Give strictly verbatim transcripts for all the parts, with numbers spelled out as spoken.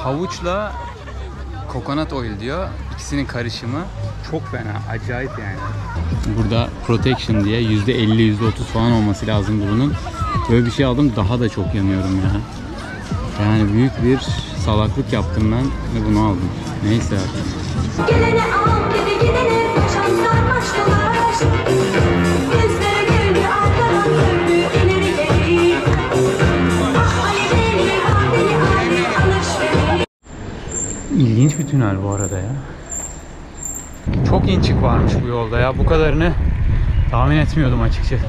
havuçla coconut oil diyor. İkisinin karışımı. Çok fena, acayip yani. Burada protection diye yüzde elli yüzde otuz falan olması lazım bunun. Böyle bir şey aldım, daha da çok yanıyorum ya. Yani büyük bir salaklık yaptım ben ve bunu aldım. Neyse artık. Gelene al, gide gidene, şanslar başlamış. Gözlere gönlü arkadan döndü, ileri geri. Ah alevleri, adeli adeli alışveriş. İlginç bir tünel bu arada ya. Çok inçik varmış bu yolda ya. Bu kadarını tahmin etmiyordum açıkçası.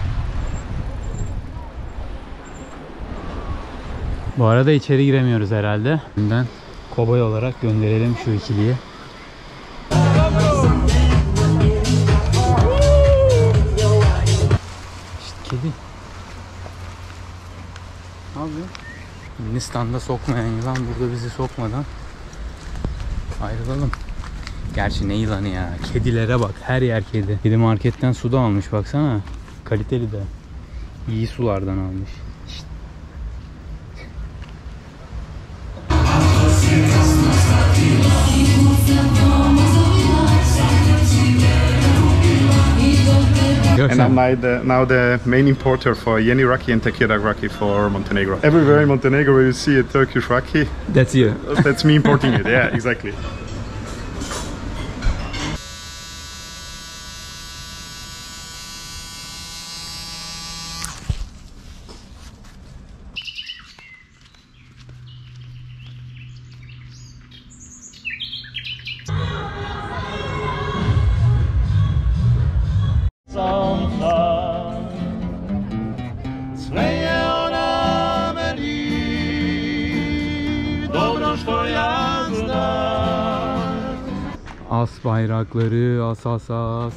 Bu arada içeri giremiyoruz herhalde. Bundan kobay olarak gönderelim şu ikiliyi. İşte kedi. Ne yapıyor? Hindistan'da sokmayan yılan burada bizi sokmadan ayrılalım. Gerçi ne yılanı ya. Kedilere bak. Her yer kedi. Kedi marketten su da almış baksana. Kaliteli de. İyi sulardan almış. İşte. And I'm now the, now the main importer for Yeni Raki and Tequila Raki for Montenegro. Everywhere in Montenegro you see a Turkish Raki. That's you. That's me importing it, yeah, exactly. As bayrakları, as as as.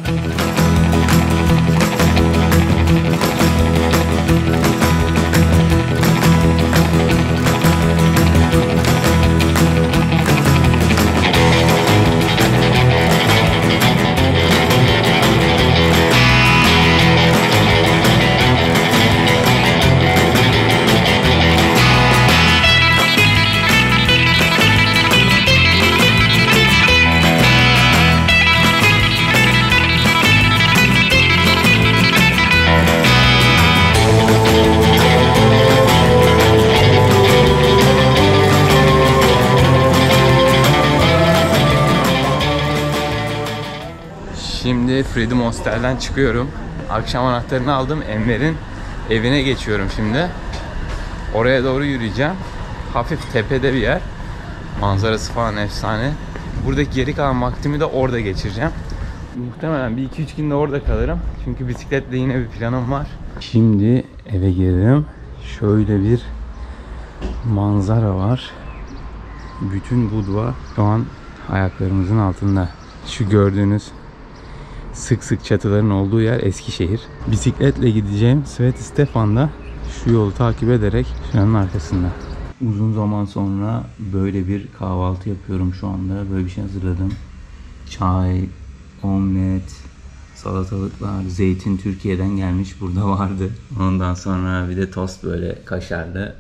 Şimdi Freedom Hostel'den çıkıyorum. Akşam anahtarını aldım. Enver'in evine geçiyorum şimdi. Oraya doğru yürüyeceğim. Hafif tepede bir yer. Manzarası falan efsane. Buradaki geri kalan vaktimi de orada geçireceğim. Muhtemelen bir iki üç günde orada kalırım. Çünkü bisikletle yine bir planım var. Şimdi eve girdim. Şöyle bir manzara var. Bütün Budva şu an ayaklarımızın altında. Şu gördüğünüz sık sık çatıların olduğu yer Eskişehir. Bisikletle gideceğim Sveti Stefan'da şu yolu takip ederek şuranın arkasında. Uzun zaman sonra böyle bir kahvaltı yapıyorum şu anda. Böyle bir şey hazırladım. Çay, omlet, salatalıklar, zeytin Türkiye'den gelmiş, burada vardı. Ondan sonra bir de tost böyle kaşarlı.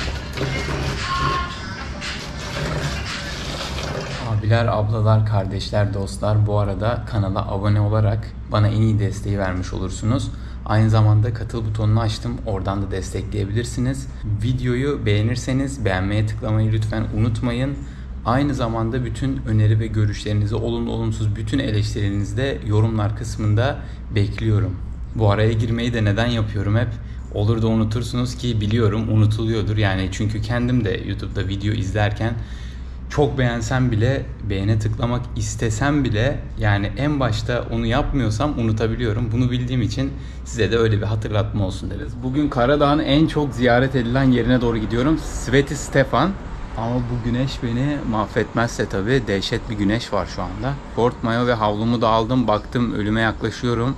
Abiler, ablalar, kardeşler, dostlar, bu arada kanala abone olarak bana en iyi desteği vermiş olursunuz. Aynı zamanda katıl butonunu açtım. Oradan da destekleyebilirsiniz. Videoyu beğenirseniz beğenmeye tıklamayı lütfen unutmayın. Aynı zamanda bütün öneri ve görüşlerinizi, olumlu olumsuz bütün eleştirilerinizi de yorumlar kısmında bekliyorum. Bu araya girmeyi de neden yapıyorum hep? Olur da unutursunuz ki biliyorum unutuluyordur. Yani çünkü kendim de YouTube'da video izlerken çok beğensem bile, beğene tıklamak istesem bile yani en başta onu yapmıyorsam unutabiliyorum. Bunu bildiğim için size de öyle bir hatırlatma olsun deriz. Bugün Karadağ'ın en çok ziyaret edilen yerine doğru gidiyorum. Sveti Stefan. Ama bu güneş beni mahvetmezse tabii, dehşet bir güneş var şu anda. Sport mayo ve havlumu da aldım. Baktım ölüme yaklaşıyorum.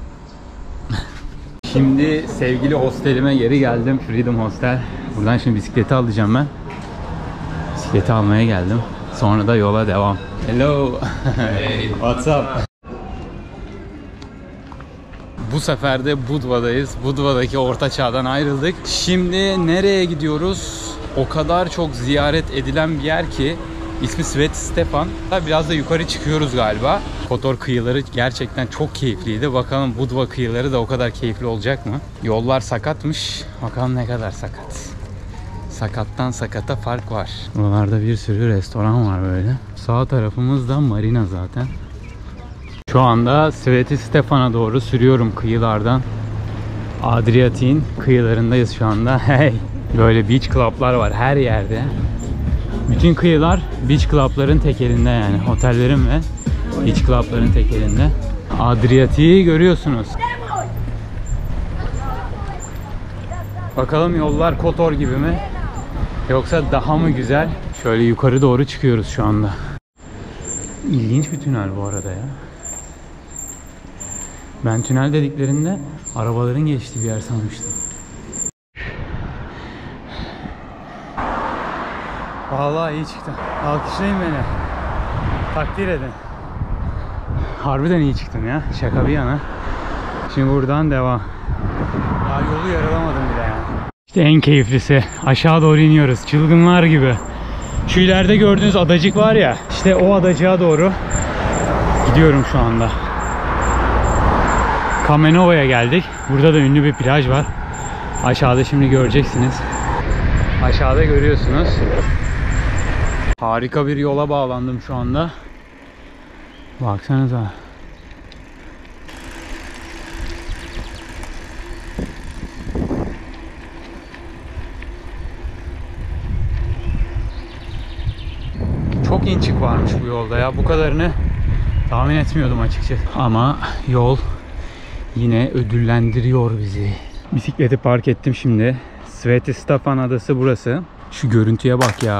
Şimdi sevgili hostelime geri geldim. Freedom Hostel. Buradan şimdi bisikleti alacağım ben. Bisikleti almaya geldim. Sonra da yola devam. Hello. Hey. What's up? Bu sefer de Budva'dayız. Budva'daki orta çağdan ayrıldık. Şimdi nereye gidiyoruz? o kadar çok ziyaret edilen bir yer ki ismi Sveti Stefan. Biraz da yukarı çıkıyoruz galiba. Kotor kıyıları gerçekten çok keyifliydi. Bakalım Budva kıyıları da o kadar keyifli olacak mı? Yollar sakatmış. Bakalım ne kadar sakat. Sakattan sakata fark var. Buralarda bir sürü restoran var böyle. Sağ tarafımız da marina zaten. Şu anda Sveti Stefan'a doğru sürüyorum kıyılardan. Adriyatik'in kıyılarındayız şu anda. Hey! Böyle beach club'lar var her yerde. Bütün kıyılar beach club'ların tekelinde yani. Otellerin ve beach club'ların tekelinde. Adriyatik'i görüyorsunuz. Bakalım yollar Kotor gibi mi? Yoksa daha mı güzel? Şöyle yukarı doğru çıkıyoruz şu anda. İlginç bir tünel bu arada ya. Ben tünel dediklerinde arabaların geçtiği bir yer sanmıştım. Vallahi iyi çıktı. Alkışlayın beni. Takdir edin. Harbiden iyi çıktım ya. Şaka bir yana. Şimdi buradan devam. Daha yolu yaralamadım bile yani. İşte en keyiflisi. Aşağı doğru iniyoruz. Çılgınlar gibi. Şu ileride gördüğünüz adacık var ya. İşte o adacığa doğru gidiyorum şu anda. Kamenova'ya geldik. Burada da ünlü bir plaj var. Aşağıda şimdi göreceksiniz. Aşağıda görüyorsunuz. Harika bir yola bağlandım şu anda. Baksanıza. Çok inçik varmış bu yolda ya. Bu kadarını tahmin etmiyordum açıkçası. Ama yol yine ödüllendiriyor bizi. Bisikleti park ettim şimdi. Sveti Stefan adası burası. Şu görüntüye bak ya.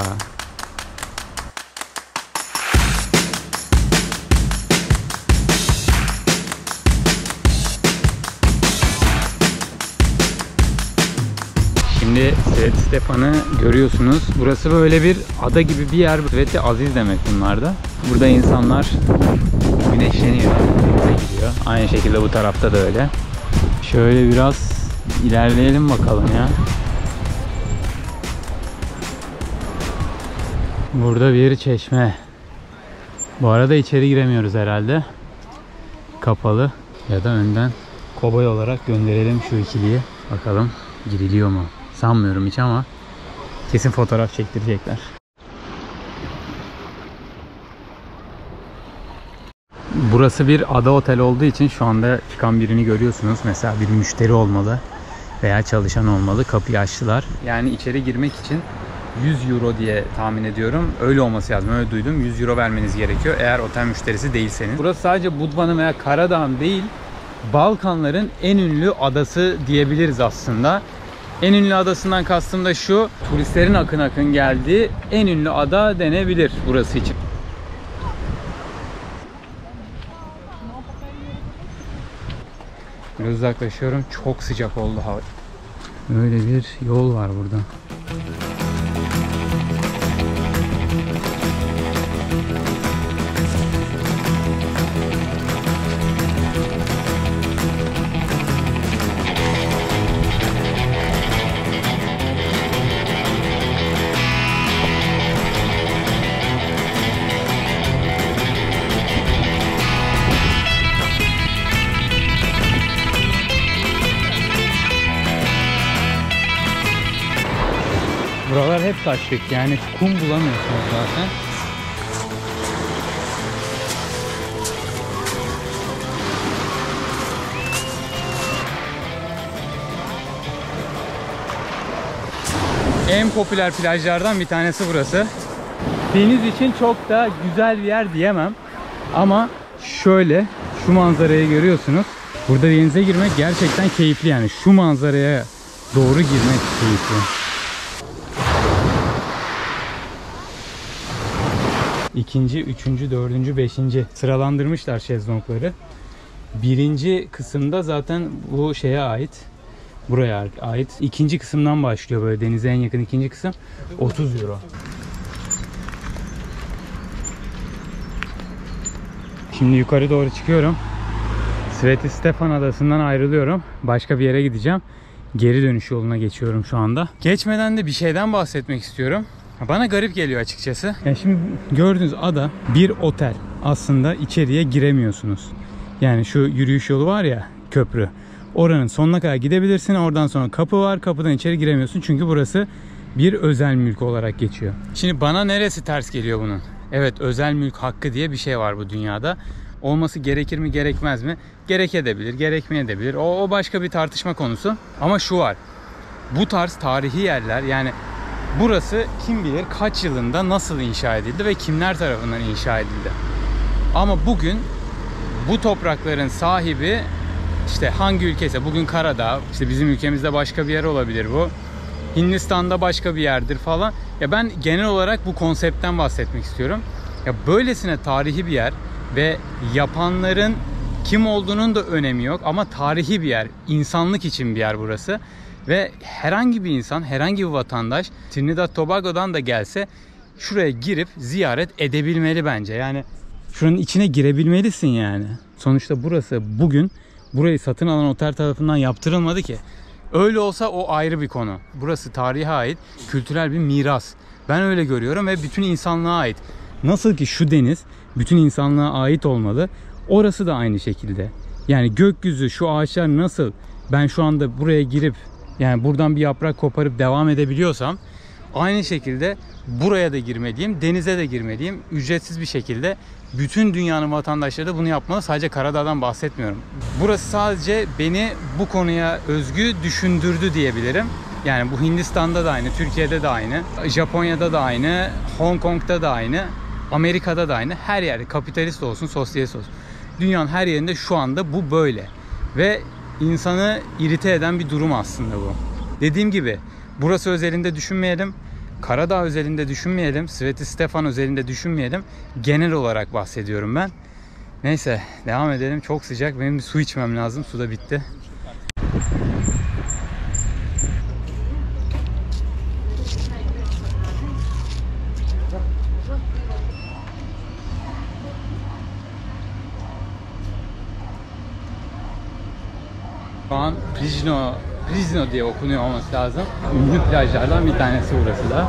Şimdi Sveti Stefan'ı görüyorsunuz. Burası böyle bir ada gibi bir yer. Sveti Aziz demek bunlarda. Burada insanlar güneşleniyor, denize gidiyor. Aynı şekilde bu tarafta da öyle. Şöyle biraz ilerleyelim bakalım ya. Burada bir çeşme. Bu arada içeri giremiyoruz herhalde. Kapalı. Ya da önden kobay olarak gönderelim şu ikiliyi. Bakalım giriliyor mu? Sanmıyorum hiç ama kesin fotoğraf çektirecekler. Burası bir ada otel olduğu için şu anda çıkan birini görüyorsunuz. Mesela bir müşteri olmalı veya çalışan olmalı. Kapıyı açtılar. Yani içeri girmek için yüz euro diye tahmin ediyorum. Öyle olması lazım. Öyle duydum. yüz euro vermeniz gerekiyor eğer otel müşterisi değilseniz. Burası sadece Budva'nın veya Karadağ'ın değil, Balkanların en ünlü adası diyebiliriz aslında. En ünlü adasından kastım da şu, turistlerin akın akın geldiği en ünlü ada denebilir burası için. Biraz uzaklaşıyorum. Çok sıcak oldu hava. Böyle bir yol var burada. Buralar hep taşlık, yani kum bulamıyorsunuz zaten. En popüler plajlardan bir tanesi burası. Deniz için çok da güzel bir yer diyemem. Ama şöyle, şu manzarayı görüyorsunuz. Burada denize girmek gerçekten keyifli yani. Şu manzaraya doğru girmek keyifli. İkinci, üçüncü, dördüncü, beşinci sıralandırmışlar şezlongları. Birinci kısımda zaten bu şeye ait. Buraya ait. İkinci kısımdan başlıyor böyle denize en yakın ikinci kısım. otuz euro. Şimdi yukarı doğru çıkıyorum. Sveti Stefan adasından ayrılıyorum. Başka bir yere gideceğim. geri dönüş yoluna geçiyorum şu anda. Geçmeden de bir şeyden bahsetmek istiyorum. Bana garip geliyor açıkçası. Yani şimdi gördüğünüz ada bir otel. Aslında içeriye giremiyorsunuz. Yani şu yürüyüş yolu var ya, köprü. Oranın sonuna kadar gidebilirsin. Oradan sonra kapı var. Kapıdan içeri giremiyorsun. Çünkü burası bir özel mülk olarak geçiyor. Şimdi bana neresi ters geliyor bunun? Evet, özel mülk hakkı diye bir şey var bu dünyada. Olması gerekir mi gerekmez mi? Gerekebilir, gerekmeyebilir. O, o başka bir tartışma konusu. Ama şu var. Bu tarz tarihi yerler, yani burası kim bilir kaç yılında nasıl inşa edildi ve kimler tarafından inşa edildi. Ama bugün bu toprakların sahibi işte hangi ülkeyse, bugün Karadağ, işte bizim ülkemizde başka bir yer olabilir bu. Hindistan'da başka bir yerdir falan. Ya ben genel olarak bu konseptten bahsetmek istiyorum. Ya böylesine tarihi bir yer ve yapanların kim olduğunun da önemi yok ama tarihi bir yer, insanlık için bir yer burası. Ve herhangi bir insan, herhangi bir vatandaş Trinidad Tobago'dan da gelse şuraya girip ziyaret edebilmeli bence. Yani şuranın içine girebilmelisin yani. Sonuçta burası bugün burayı satın alan otel tarafından yaptırılmadı ki. Öyle olsa o ayrı bir konu. Burası tarihe ait kültürel bir miras. Ben öyle görüyorum ve bütün insanlığa ait. Nasıl ki şu deniz bütün insanlığa ait olmalı, orası da aynı şekilde. Yani gökyüzü, şu ağaçlar nasıl ben şu anda buraya girip yani buradan bir yaprak koparıp devam edebiliyorsam, aynı şekilde buraya da girmeliyim, denize de girmeliyim. Ücretsiz bir şekilde bütün dünyanın vatandaşları da bunu yapmalı. Sadece Karadağ'dan bahsetmiyorum. Burası sadece beni bu konuya özgü düşündürdü diyebilirim. Yani bu Hindistan'da da aynı, Türkiye'de de aynı, Japonya'da da aynı, Hong Kong'da da aynı, Amerika'da da aynı. Her yerde, kapitalist olsun, sosyalist olsun, dünyanın her yerinde şu anda bu böyle. Ve insanı irite eden bir durum aslında bu. Dediğim gibi burası özelinde düşünmeyelim. Karadağ özelinde düşünmeyelim. Sveti Stefan özelinde düşünmeyelim. Genel olarak bahsediyorum ben. Neyse devam edelim. Çok sıcak. Benim bir su içmem lazım. Su da bitti. Şu an Prizno, Prizno diye okunuyor olması lazım. Ünlü plajlardan bir tanesi burası da.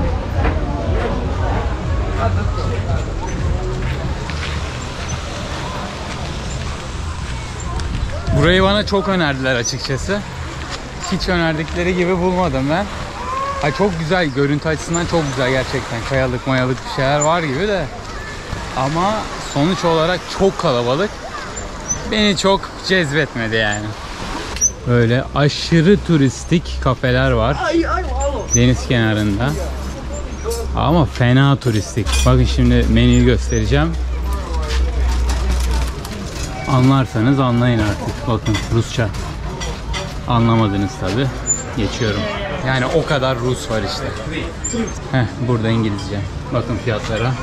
Burayı bana çok önerdiler açıkçası. Hiç önerdikleri gibi bulmadım ben. Ay çok güzel, görüntü açısından çok güzel gerçekten. Kayalık mayalık bir şeyler var gibi de. Ama sonuç olarak çok kalabalık. Beni çok cezbetmedi yani. Böyle aşırı turistik kafeler var deniz kenarında. Ama fena turistik. Bakın şimdi menüyü göstereceğim. Anlarsanız anlayın artık. Bakın Rusça. Anlamadınız tabi. Geçiyorum. Yani o kadar Rus var işte. Heh, burada İngilizce. Bakın fiyatlara.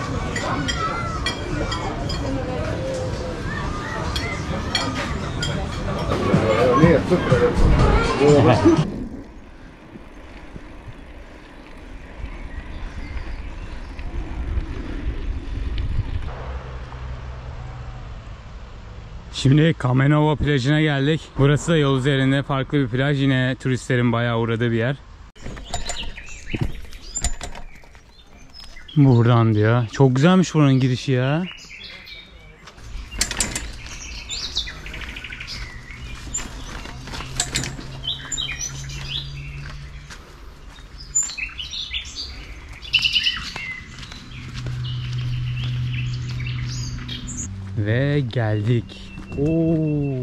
Şimdi Kamenova plajına geldik. Burası da yol üzerinde farklı bir plaj. Yine turistlerin bayağı uğradığı bir yer. Buradan diyor. Çok güzelmiş buranın girişi ya. Ve geldik. Oo.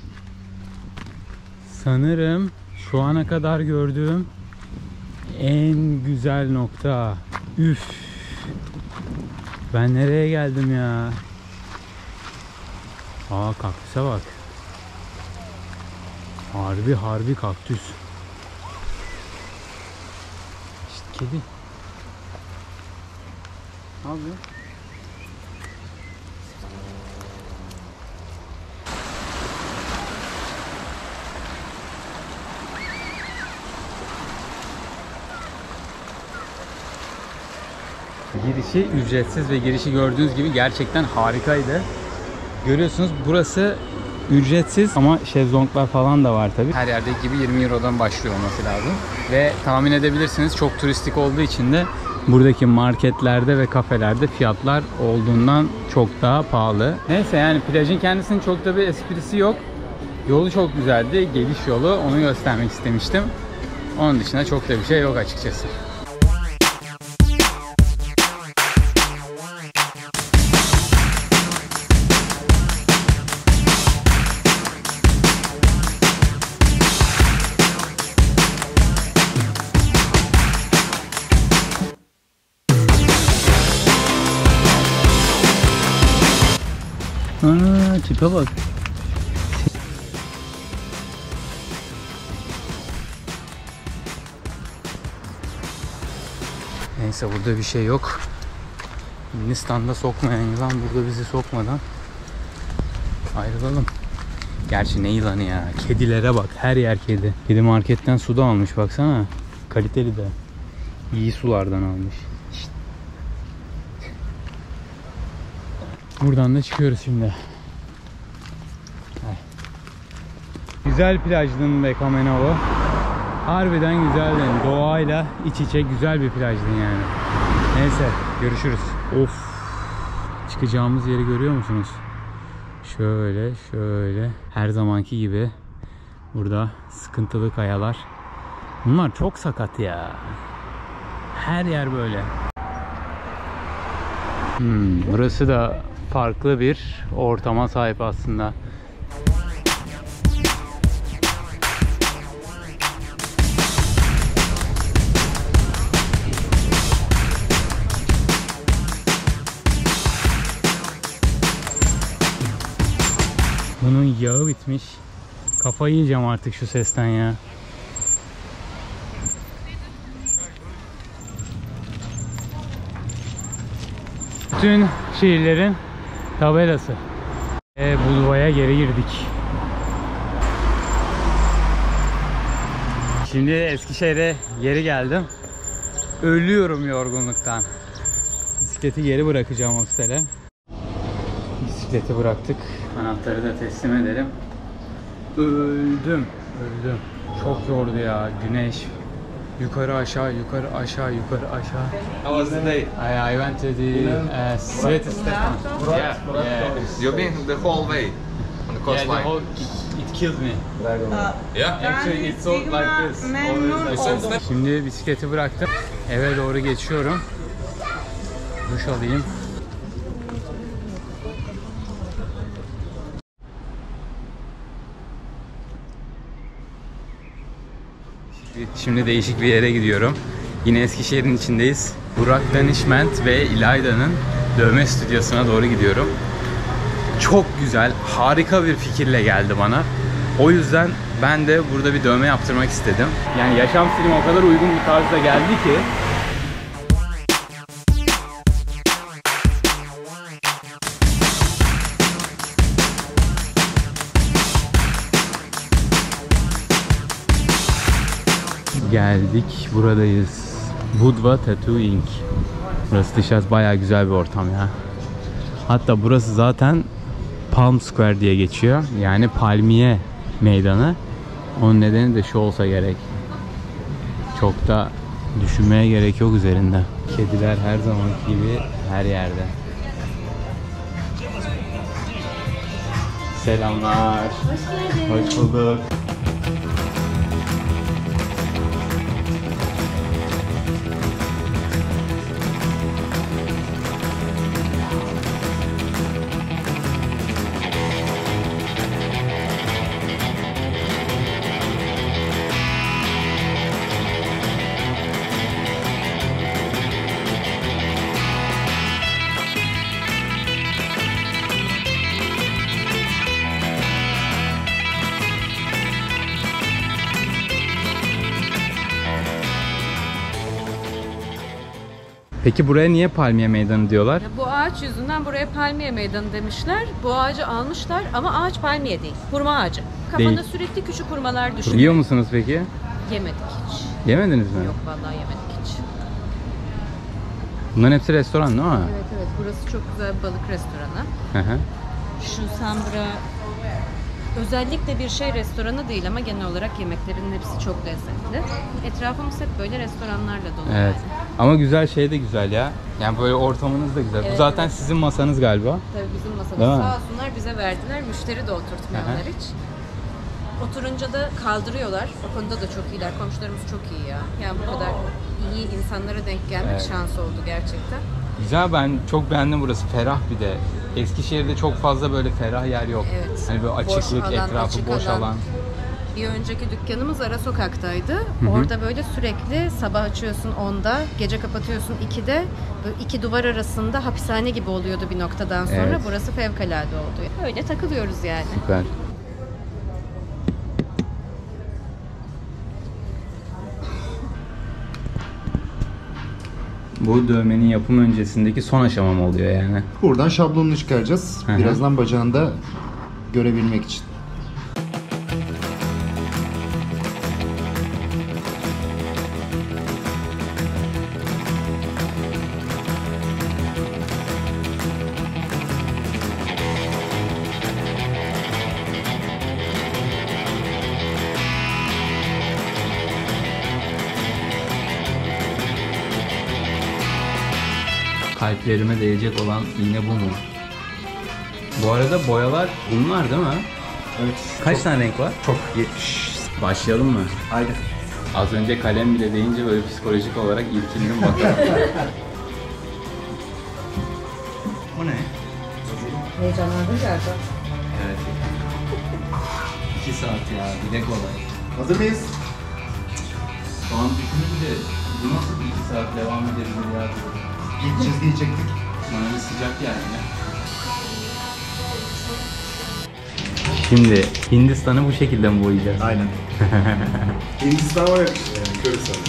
Sanırım şu ana kadar gördüğüm en güzel nokta. Üf. Ben nereye geldim ya? Aa, kaktüse bak. Harbi harbi kaktüs. İşte kedi. Ne yapıyor? Girişi ücretsiz ve girişi gördüğünüz gibi gerçekten harikaydı. Görüyorsunuz burası Ücretsiz ama şezlonglar falan da var tabii. Her yerdeki gibi yirmi Euro'dan başlıyor olması lazım. Ve tahmin edebilirsiniz çok turistik olduğu için de buradaki marketlerde ve kafelerde fiyatlar olduğundan çok daha pahalı. Neyse yani plajın kendisinin çok da bir esprisi yok. Yolu çok güzeldi. Geliş yolu, onu göstermek istemiştim. Onun dışında çok da bir şey yok açıkçası. Aa, tipe bak. Neyse burada bir şey yok. Hindistan'da sokmayan yılan burada bizi sokmadan ayrılalım. Gerçi ne yılanı ya? Kedilere bak. Her yer kedi. Kedi marketten su da almış baksana. Kaliteli de. İyi sulardan almış. İşte. Buradan da çıkıyoruz şimdi. Güzel plajdın be Kamenavo. Harbiden güzeldin. Doğayla iç içe güzel bir plajdın yani. Neyse görüşürüz. Of. Çıkacağımız yeri görüyor musunuz? Şöyle şöyle. Her zamanki gibi. Burada sıkıntılı kayalar. Bunlar çok sakat ya. Her yer böyle. Hmm, burası da farklı bir ortama sahip aslında. Bunun yağı bitmiş. Kafayı yiyeceğim artık şu sesten ya. Bütün şehirlerin tabelası. E, Budva'ya geri girdik. Şimdi Eskişehir'e geri geldim. Ölüyorum yorgunluktan. Bisikleti geri bırakacağım hostele. Bisikleti bıraktık. Anahtarı da teslim edelim. Öldüm. Öldüm. Çok yordu ya. Güneş. Yukarı aşağı, yukarı aşağı, yukarı aşağı. How was the day? I, I went to the uh, Sveti Stefan. Yeah, Yeah. You've been the whole way on the Yeah, coastline. the whole, it, it killed me. Yeah. Actually it's all like this. Always like this. Şimdi bisikleti bıraktım. Eve doğru geçiyorum. Duş alayım. Şimdi değişik bir yere gidiyorum. Yine Eskişehir'in içindeyiz. Burak Danışment ve İlayda'nın dövme stüdyosuna doğru gidiyorum. Çok güzel, harika bir fikirle geldi bana. O yüzden ben de burada bir dövme yaptırmak istedim. Yani yaşam stilim o kadar uygun bir tarzda geldi ki. Geldik, buradayız. Budva Tattoo Incorporated. Burası dışarısı bayağı güzel bir ortam ya. Hatta burası zaten Palm Square diye geçiyor. Yani palmiye meydanı. Onun nedeni de şu olsa gerek. Çok da düşünmeye gerek yok üzerinde. Kediler her zamanki gibi her yerde. Selamlar. Hoş bulduk. Peki buraya niye palmiye meydanı diyorlar? Ya bu ağaç yüzünden buraya palmiye meydanı demişler. Bu ağacı almışlar ama ağaç palmiye değil. Hurma ağacı. Kafanda Değil. sürekli küçük hurmalar düşün. Yiyor musunuz peki? Yemedik hiç. Yemediniz mi? Yok vallahi yemedik hiç. Bunların hepsi restoran değil mi? Evet evet, burası çok güzel bir balık restoranı. Hı hı. Şu Sambra özellikle bir şey restoranı değil ama genel olarak yemeklerin hepsi çok lezzetli. Etrafımız hep böyle restoranlarla dolu. Evet. Yani. Ama güzel şey de güzel ya. Yani böyle ortamınız da güzel. Evet, Bu zaten evet. sizin masanız galiba. Tabii bizim masamız. Değil mi? Sağ olsunlar bize verdiler. Müşteri de oturtmuyorlar Aha. hiç. Oturunca da kaldırıyorlar. O konuda da çok iyiler. Komşularımız çok iyi ya. Yani bu kadar iyi insanlara denk gelmek Evet. şans oldu gerçekten. Güzel, ben çok beğendim burası. Ferah bir de. Eskişehir'de çok fazla böyle ferah yer yok. Evet. Hani böyle Boş açıklık, alan, etrafı açık boş alan. alan. Bir önceki dükkanımız ara sokaktaydı. hı. Orada böyle sürekli sabah açıyorsun onda, gece kapatıyorsun ikide. Böyle iki duvar arasında hapishane gibi oluyordu bir noktadan sonra. Evet. Burası fevkalade oldu. Öyle takılıyoruz yani. Süper. Bu dövmenin yapım öncesindeki son aşama mı oluyor yani? Buradan şablonunu çıkaracağız. Hı hı. Birazdan bacağında görebilmek için. Kalplerime değecek olan iğne bu mu? Bu arada boyalar bunlar değil mi? Evet. Kaç tane renk var? Çok yetmiş. Başlayalım mı? Haydi. Az önce kalem bile deyince böyle psikolojik olarak irkildim bakalım. Bu ne? Heyecanlandın galiba. Evet. İki saat ya, bir de kolay. Hazır mıyız? Şu an düşününce bu nasıl bir iki saat devam edebilir ya? İlk çizgiyi çektik. Bana bir sıcak yani. Şimdi Hindistan'ı bu şekilde mi boyayacağız? Aynen. Hindistan'a yakışır yani. Köri sanırım.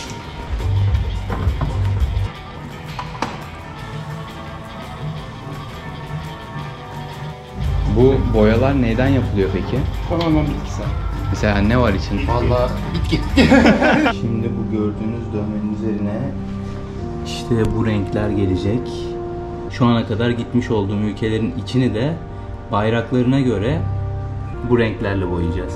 Bu boyalar neyden yapılıyor peki? Tamamen bitkisel. Mesela ne var içinde? Vallahi bitki. Şimdi bu gördüğünüz dövmenin üzerine işte bu renkler gelecek. Şu ana kadar gitmiş olduğum ülkelerin içini de bayraklarına göre bu renklerle boyayacağız.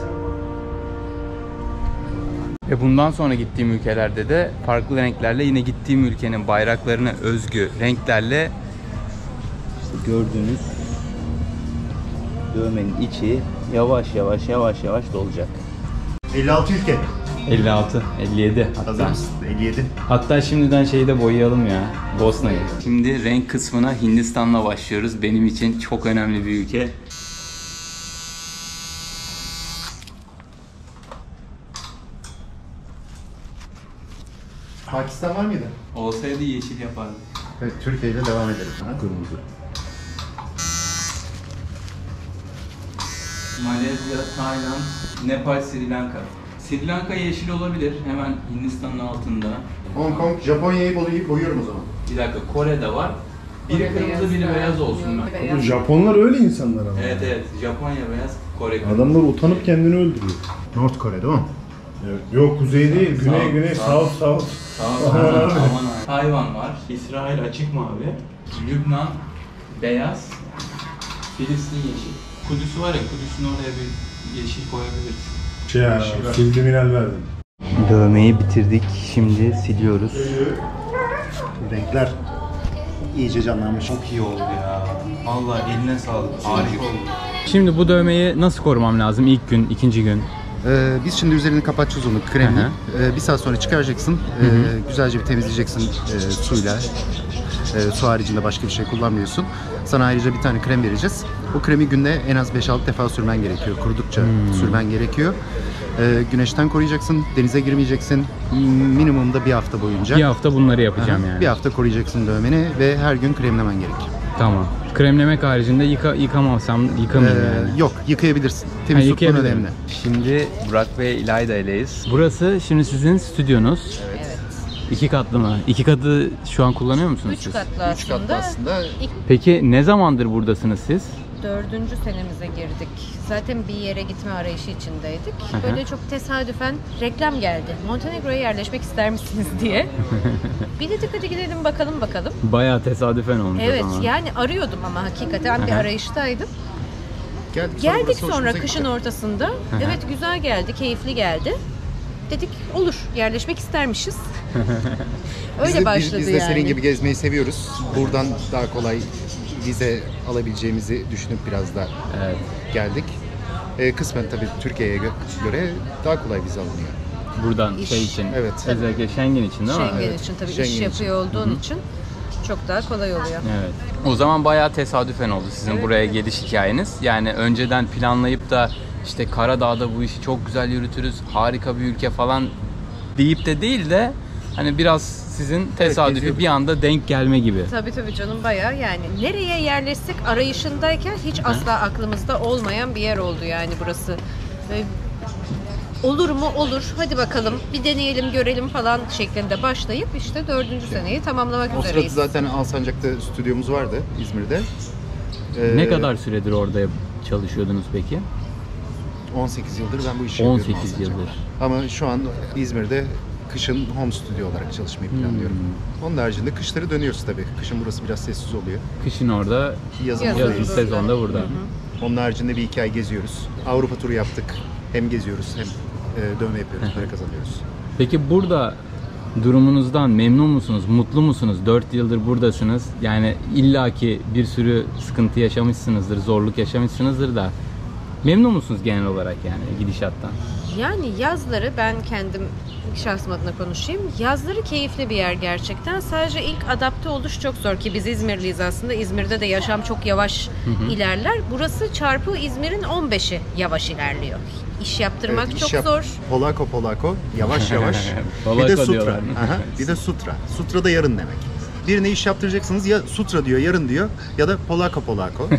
Ve bundan sonra gittiğim ülkelerde de farklı renklerle yine gittiğim ülkenin bayraklarına özgü renklerle işte gördüğünüz dövmenin içi yavaş yavaş yavaş yavaş dolacak. elli altı ülke. elli altı, elli yedi hatta. Hazır mısın? elli yedi. Hatta şimdiden şeyi de boyayalım ya. Bosna'yı. Şimdi renk kısmına Hindistan'la başlıyoruz. Benim için çok önemli bir ülke. Pakistan var mıydı? Olsaydı yeşil yapardık. Evet, Türkiye ile devam edelim. Kırmızı. Malezya, Tayland, Nepal, Sri Lanka. Sri Lanka yeşil olabilir. Hemen Hindistan'ın altında. Hong Kong, Japonya'yı boyayıp boyuyorum o zaman. Bir dakika, Kore'de var. Biri kırmızı, biri beyaz olsun ben. Bu Japonlar öyle insanlar ama. Evet evet, Japonya beyaz, Kore kırmızı. Adamlar utanıp kendini öldürüyor. North Kore değil mi? Evet. Yok kuzey değil, güney South, güney, south. south south. Aman aman aman. Tayvan var. İsrail açık mavi. Lübnan beyaz. Filistin yeşil. Kudüs var ya, Kudüs'ün oraya bir yeşil koyabiliriz. Şey ya, sildim inel verdim. Dövmeyi bitirdik. Şimdi siliyoruz. Renkler iyice canlanmış. Çok iyi oldu Ya vallahi eline sağlık. Harika oldu. Şimdi bu dövmeyi nasıl korumam lazım ilk gün, ikinci gün? Ee, biz şimdi üzerini kapatacağız onu kremle. Hı Ee, bir saat sonra çıkaracaksın. Ee, güzelce bir temizleyeceksin e, suyla. E, su haricinde başka bir şey kullanmıyorsun. Sana ayrıca bir tane krem vereceğiz. Bu kremi günde en az beş altı defa sürmen gerekiyor. Kurudukça sürmen gerekiyor. Ee, güneşten koruyacaksın, denize girmeyeceksin. Minimumda bir hafta boyunca. Bir hafta bunları yapacağım Aha, yani. Bir hafta koruyacaksın dövmeni ve her gün kremlemen gerekir. Tamam. Kremlemek haricinde yıka, yıkamazsam yıkamayayım Ee, yani. Yok, yıkayabilirsin. Ha, Temiz tutman yıkayabilirim. önemli. Şimdi Burak ve İlayda ileyiz. Burası şimdi sizin stüdyonuz. Evet. İki katlı mı? İki katı şu an kullanıyor musunuz Üç siz? katlı Üç katlı aslında. aslında. İlk Peki ne zamandır buradasınız siz? dördüncü senemize girdik. Zaten bir yere gitme arayışı içindeydik. hı. Böyle çok tesadüfen reklam geldi. Montenegro'ya yerleşmek ister misiniz diye. Bir dedik hadi gidelim bakalım bakalım. Bayağı tesadüfen olmuş o Evet zaman. yani arıyordum ama hakikaten bir Hı hı. arayıştaydım. Geldik, Geldik burası sonra hoşumuza kışın gitti. ortasında. Evet güzel geldi, keyifli geldi. Dedik olur, yerleşmek istermişiz. Öyle Biz de, başladı biz, biz de yani. senin gibi gezmeyi seviyoruz. Buradan daha kolay vize alabileceğimizi düşünüp biraz da Evet. geldik. Ee, kısmen tabii Türkiye'ye gö- göre daha kolay vize alınıyor. Buradan İş. şey için. Evet. Özellikle Schengen için değil mi? Schengen Evet, için tabii Schengen iş için. yapıyor olduğun için çok daha kolay oluyor. Evet. O zaman bayağı tesadüfen oldu sizin Evet, buraya evet. geliş hikayeniz. Yani önceden planlayıp da işte Karadağ'da bu işi çok güzel yürütürüz, harika bir ülke falan deyip de değil de hani biraz sizin tesadüfi geziyorduk. bir anda denk gelme gibi. Tabii tabii canım bayağı yani nereye yerleşsek arayışındayken hiç asla aklımızda olmayan bir yer oldu yani burası. Ve olur mu olur hadi bakalım bir deneyelim görelim falan şeklinde başlayıp işte dördüncü seneyi tamamlamak O sırada üzereyiz. zaten Alsancak'ta stüdyomuz vardı İzmir'de. Ee, Ne kadar süredir orada çalışıyordunuz peki? on sekiz yıldır ben bu işi on yapıyorum sekiz Alsancak'ta. yıldır. Ama şu an İzmir'de kışın home stüdyo olarak çalışmayı planlıyorum. Hmm. Onun haricinde kışları dönüyoruz tabii. Kışın burası biraz sessiz oluyor. Kışın orada, Yazın, Yazın yazın buradayız. burada. sezonda burada. Onun haricinde bir iki ay geziyoruz. Avrupa turu yaptık. Hem geziyoruz hem e, dövme yapıyoruz, para kazanıyoruz. Peki burada durumunuzdan memnun musunuz? Mutlu musunuz? dört yıldır buradasınız. Yani illaki bir sürü sıkıntı yaşamışsınızdır, zorluk yaşamışsınızdır da memnun musunuz genel olarak yani gidişattan? Yani yazları ben kendim şahsım adına konuşayım. Yazları keyifli bir yer gerçekten. Sadece ilk adapte oluş çok zor ki biz İzmirliyiz aslında. İzmir'de de yaşam çok yavaş ilerler. Burası çarpı İzmir'in on beşi yavaş ilerliyor. İş yaptırmak Evet, iş çok yap- zor. Polako polako, yavaş yavaş. bir Polako de sutra. diyorlar. Aha, bir de sutra. Sutra da yarın demek. Birine iş yaptıracaksınız ya sutra diyor, yarın diyor ya da polako polako.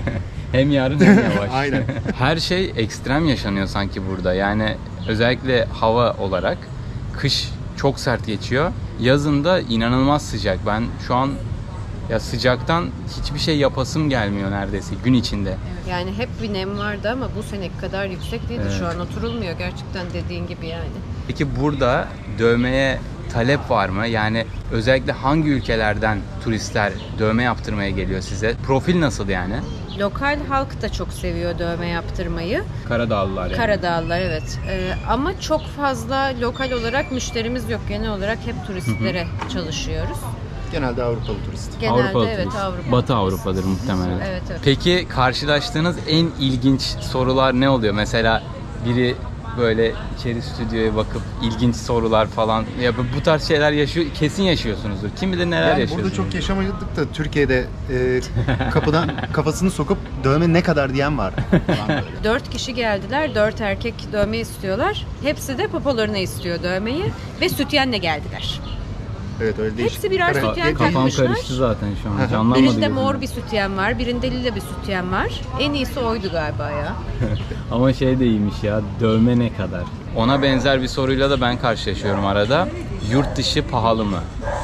Hem yarın hem yavaş. Aynen. Her şey ekstrem yaşanıyor sanki burada. Yani özellikle hava olarak kış çok sert geçiyor. Yazında inanılmaz sıcak. Ben şu an ya sıcaktan hiçbir şey yapasım gelmiyor neredeyse gün içinde. Yani hep bir nem vardı ama bu seneki kadar yüksek değildi. Evet. Şu an oturulmuyor gerçekten dediğin gibi yani. Peki burada dövmeye talep var mı? Yani özellikle hangi ülkelerden turistler dövme yaptırmaya geliyor size? Profil nasıl yani? Lokal halk da çok seviyor dövme yaptırmayı. Karadağlılar yani. Karadağlılar evet. Ee, ama çok fazla lokal olarak müşterimiz yok. Genel olarak hep turistlere çalışıyoruz. Genelde Avrupalı turist. Genelde Avrupalı evet turist. Avrupa. Batı Avrupa'dır muhtemelen. Evet evet. Peki karşılaştığınız en ilginç sorular ne oluyor? Mesela biri böyle içeri stüdyoya bakıp ilginç sorular falan ya bu tarz şeyler yaşıyor kesin yaşıyorsunuzdur. Kim bilir neler Yani yaşıyorsunuz. burada çok yaşamadık da Türkiye'de e, kapıdan kafasını sokup dövme ne kadar diyen var. Falan böyle. Dört kişi geldiler. Dört erkek dövme istiyorlar. Hepsi de popolarına istiyor dövmeyi. Ve sütyenle geldiler. Evet öyle değişik. Hepsi birer Kara- sütyen Kafam takmışlar. karıştı zaten şu an. Hı hı. Canlanmadı. Birinde gözümde. mor bir sütyen var. Birinde lila bir sütyen var. En iyisi oydu galiba ya. Ama şey de iyiymiş ya. Dövme ne kadar? Ona benzer bir soruyla da ben karşılaşıyorum arada. Yurt dışı pahalı mı?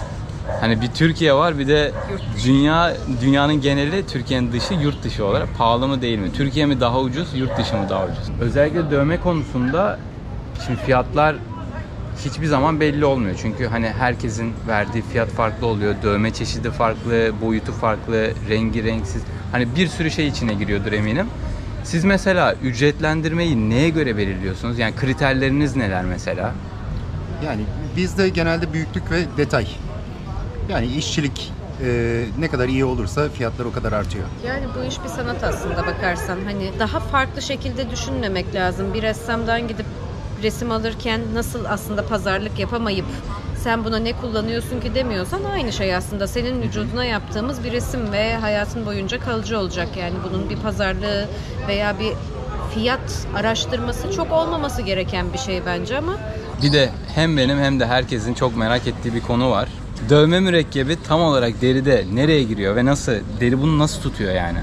Hani bir Türkiye var bir de dünya dünyanın geneli Türkiye'nin dışı yurt dışı olarak pahalı mı değil mi? Türkiye mi daha ucuz, yurt dışı mı daha ucuz? Özellikle dövme konusunda şimdi fiyatlar hiçbir zaman belli olmuyor. Çünkü hani herkesin verdiği fiyat farklı oluyor. Dövme çeşidi farklı, boyutu farklı, rengi renksiz. Hani bir sürü şey içine giriyordur eminim. Siz mesela ücretlendirmeyi neye göre belirliyorsunuz? Yani kriterleriniz neler mesela? Yani bizde genelde büyüklük ve detay. Yani işçilik e, ne kadar iyi olursa fiyatlar o kadar artıyor. Yani bu iş bir sanat aslında bakarsan. Hani daha farklı şekilde düşünmemek lazım. Bir ressamdan gidip resim alırken nasıl aslında pazarlık yapamayıp sen buna ne kullanıyorsun ki demiyorsan aynı şey aslında. Senin vücuduna yaptığımız bir resim ve hayatın boyunca kalıcı olacak. Yani bunun bir pazarlığı veya bir fiyat araştırması çok olmaması gereken bir şey bence ama Bir de hem benim hem de herkesin çok merak ettiği bir konu var. Dövme mürekkebi tam olarak deride nereye giriyor ve nasıl, deri bunu nasıl tutuyor yani?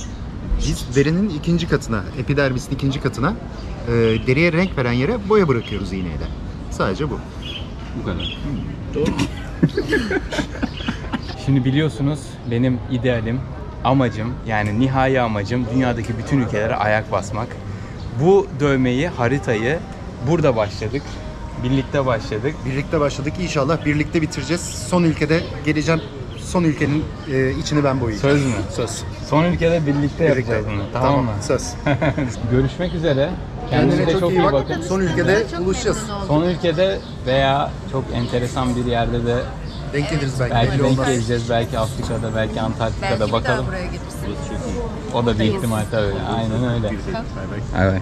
Biz derinin ikinci katına, epidermisin ikinci katına e, deriye renk veren yere boya bırakıyoruz iğneyle. Sadece bu. Bu kadar. Şimdi biliyorsunuz benim idealim, amacım yani nihai amacım dünyadaki bütün ülkelere ayak basmak. Bu dövmeyi, haritayı burada başladık. Birlikte başladık. Birlikte başladık. İnşallah birlikte bitireceğiz. Son ülkede geleceğim son ülkenin e, içini ben boyayacağım. Söz mü? Söz. Son ülkede birlikte yapacağız bunu. Tamam, Tamam, mı? söz. Görüşmek üzere. Kendine çok, iyi bak. Son ülkede buluşacağız. Son ülkede veya çok enteresan bir yerde de Denk geliriz belki. belki belli denk olmaz. geleceğiz. Belki Afrika'da, belki Antarktika'da Belki bir bakalım. daha buraya gelirsin. O da bir Buradayız. ihtimal tabii. Aynen öyle. Evet.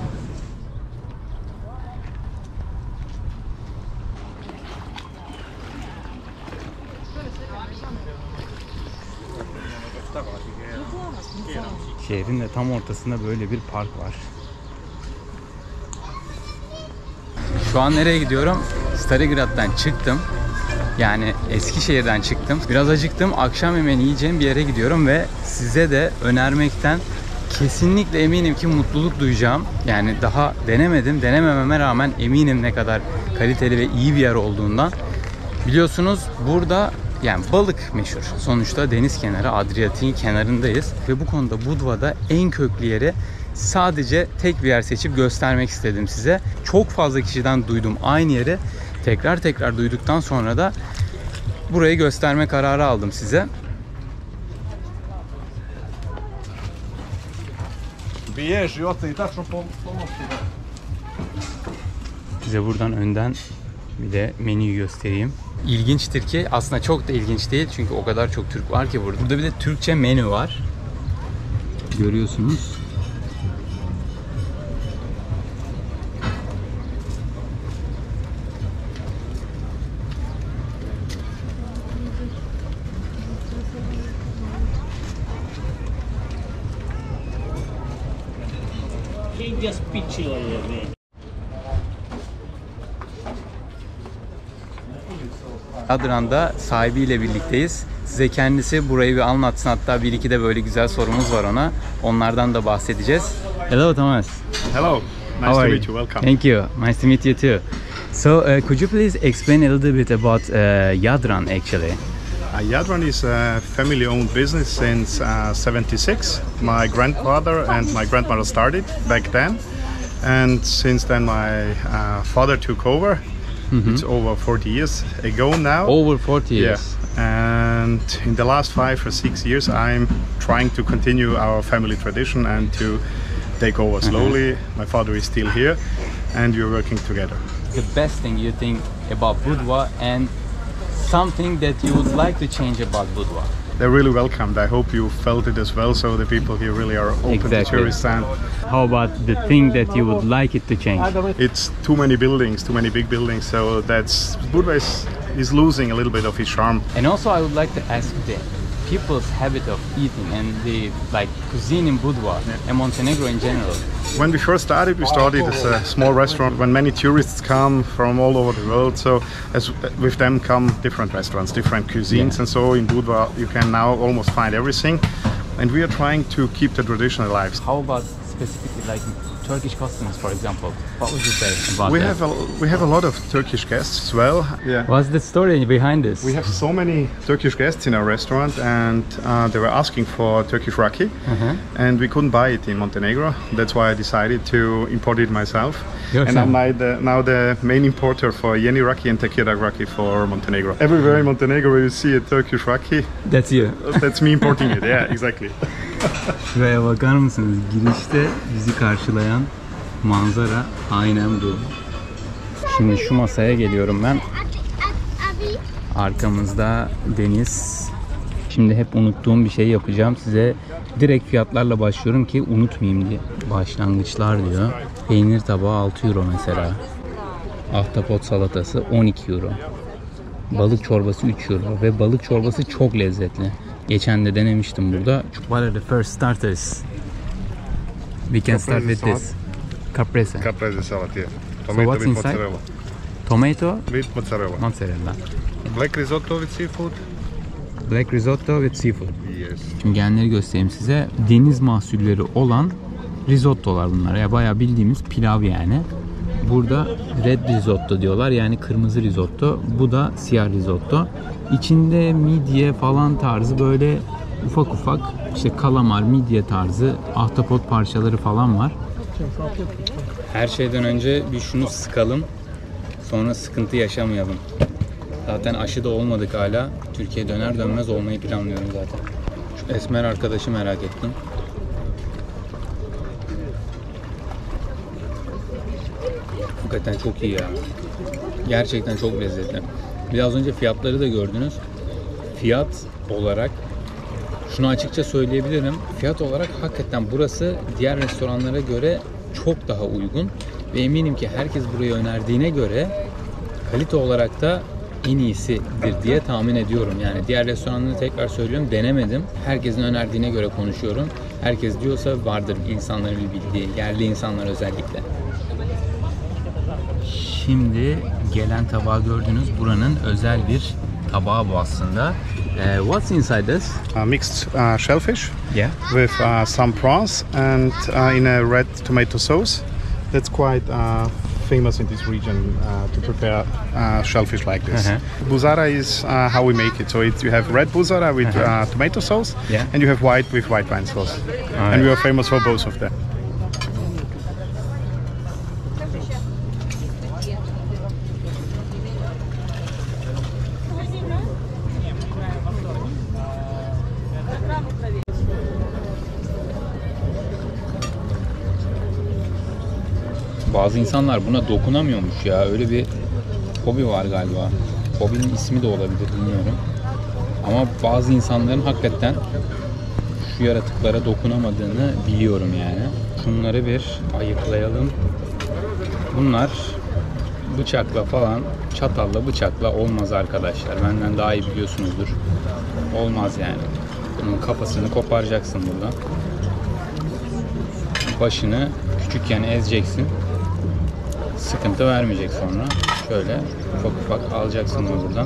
Şehrin de tam ortasında böyle bir park var. Şu an nereye gidiyorum? Starigrad'dan çıktım. Yani Eskişehir'den çıktım. Biraz acıktım. Akşam yemeğini yiyeceğim bir yere gidiyorum ve size de önermekten kesinlikle eminim ki mutluluk duyacağım. Yani daha denemedim. Denemememe rağmen eminim ne kadar kaliteli ve iyi bir yer olduğundan. Biliyorsunuz burada yani balık meşhur. Sonuçta deniz kenarı, Adriyatik'in kenarındayız. Ve bu konuda Budva'da en köklü yeri sadece tek bir yer seçip göstermek istedim size. Çok fazla kişiden duydum aynı yeri. Tekrar tekrar duyduktan sonra da burayı gösterme kararı aldım size. Size buradan önden bir de menüyü göstereyim. İlginçtir ki aslında çok da ilginç değil çünkü o kadar çok Türk var ki burada. Burada bir de Türkçe menü var. Görüyorsunuz. Adran'da sahibiyle birlikteyiz. Size kendisi burayı bir anlatsın. Hatta bir iki de böyle güzel sorumuz var ona. Onlardan da bahsedeceğiz. Hello Thomas. Hello, nice How to are meet you? you. Welcome. Thank you. Nice to meet you too. So, uh, could you please explain a little bit about uh, Yadran actually? Uh, Yadran is a family-owned business since uh, seventy-six. My grandfather and my grandmother started back then, and since then my uh, father took over. Mm-hmm. It's over forty years ago now. Over forty years. Yeah. And in the last five or six years, I'm trying to continue our family tradition and to take over slowly. Mm-hmm. My father is still here, and we're working together. The best thing you think about Budva and something that you would like to change about Budva? They're really welcomed. I hope you felt it as well. So the people here really are open Exactly. to tourists. And How about the thing that you would like it to change? it's too many buildings, too many big buildings. So that's Budva is, is losing a little bit of its charm. And also I would like to ask the people's habit of eating and the like cuisine in Budva and Montenegro in general. When we first started, we started as a small restaurant. When many tourists come from all over the world, so as with them come different restaurants, different cuisines, Yeah. and so in Budva you can now almost find everything. And we are trying to keep the tradition alive. How about specifically like Turkish customs, for example? What would you say about We that? have a we have a lot of Turkish guests as well. Yeah. What's the story behind this? We have so many Turkish guests in our restaurant, and uh, they were asking for Turkish raki, Uh-huh. and we couldn't buy it in Montenegro. That's why I decided to import it myself. Yourself. And I'm now the, now the main importer for Yeni raki and Tekirdağ raki for Montenegro. Everywhere in Montenegro where you see a Turkish raki, That's you. that's me importing it. Yeah, exactly. Şuraya bakar mısınız? Girişte bizi karşılayan manzara aynen bu. Şimdi şu masaya geliyorum ben. Arkamızda deniz. Şimdi hep unuttuğum bir şey yapacağım. Size direkt fiyatlarla başlıyorum ki unutmayayım diye. Başlangıçlar diyor. Peynir tabağı altı euro mesela. Ahtapot salatası on iki euro. Balık çorbası üç euro ve balık çorbası çok lezzetli. Geçen de denemiştim burada. What are the first starters? We can start with this. Caprese. Caprese salad, yeah. So what's inside? Tomato, With mozzarella. mozzarella. Black risotto with seafood. Black risotto with seafood. Yes. Şimdi genleri göstereyim size. Deniz mahsulleri olan risottolar bunlar. Ya bayağı bildiğimiz pilav yani. Burada red risotto diyorlar. Yani kırmızı risotto. Bu da siyah risotto. İçinde midye falan tarzı böyle ufak ufak işte kalamar, midye tarzı ahtapot parçaları falan var. Her şeyden önce bir şunu sıkalım. Sonra sıkıntı yaşamayalım. Zaten aşı da olmadık hala. Türkiye döner dönmez olmayı planlıyorum zaten. Şu esmer arkadaşı merak ettim. Hakikaten çok iyi ya. Gerçekten çok lezzetli. Biraz önce fiyatları da gördünüz. Fiyat olarak şunu açıkça söyleyebilirim. Fiyat olarak hakikaten burası diğer restoranlara göre çok daha uygun. Ve eminim ki herkes burayı önerdiğine göre kalite olarak da en iyisidir diye tahmin ediyorum. Yani diğer restoranları tekrar söylüyorum, denemedim. Herkesin önerdiğine göre konuşuyorum. Herkes diyorsa vardır insanların bildiği, yerli insanlar özellikle. Şimdi gelen tabağı gördünüz. Buranın özel bir tabağı bu aslında. Uh, what's inside this? Uh, mixed uh, shellfish Yeah. with uh, some prawns and uh, in a red tomato sauce. That's quite uh, famous in this region uh, to prepare uh, shellfish like this. Uh-huh. Buzara is uh, how we make it. So it, you have red buzara with Uh-huh. uh, tomato sauce, Yeah. and you have white with white wine sauce. Alright. And we are famous for both of them. Bazı insanlar buna dokunamıyormuş ya. Öyle bir hobi var galiba. Hobinin ismi de olabilir, bilmiyorum. Ama bazı insanların hakikaten şu yaratıklara dokunamadığını biliyorum yani. Şunları bir ayıklayalım. Bunlar bıçakla falan, çatalla bıçakla olmaz arkadaşlar. Benden daha iyi biliyorsunuzdur. Olmaz yani. Bunun kafasını koparacaksın buradan. Başını küçükken ezeceksin. Sıkıntı vermeyecek sonra. Şöyle ufak ufak alacaksın onu buradan.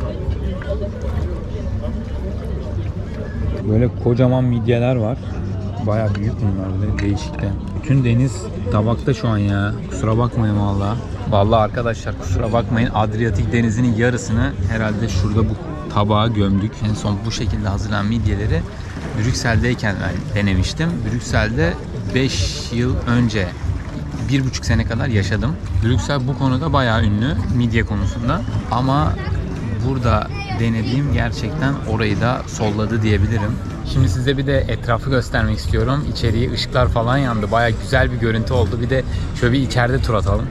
Böyle kocaman midyeler var. Bayağı büyük bunlar da, değişik de. Bütün deniz tabakta şu an ya. Kusura bakmayın valla. Valla arkadaşlar kusura bakmayın. Adriyatik denizinin yarısını herhalde şurada bu tabağa gömdük. En son bu şekilde hazırlanan midyeleri Brüksel'deyken ben denemiştim. Brüksel'de beş yıl önce, bir buçuk sene kadar yaşadım. Brüksel bu konuda bayağı ünlü midye konusunda. Ama burada denediğim gerçekten orayı da solladı diyebilirim. Şimdi size bir de etrafı göstermek istiyorum. İçeriği ışıklar falan yandı. Bayağı güzel bir görüntü oldu. Bir de şöyle bir içeride tur atalım.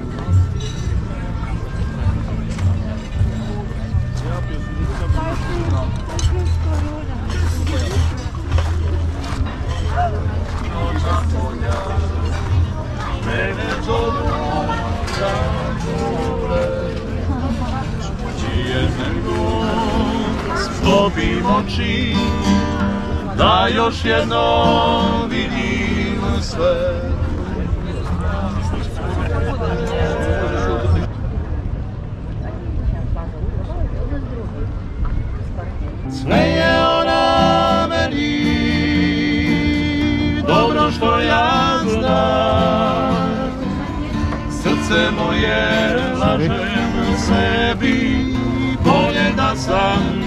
Sklopim oči, da još jednom vidim sve. Sve je ona meni, dobro što ja znam. Srce moje lažem sebi, bolje da sam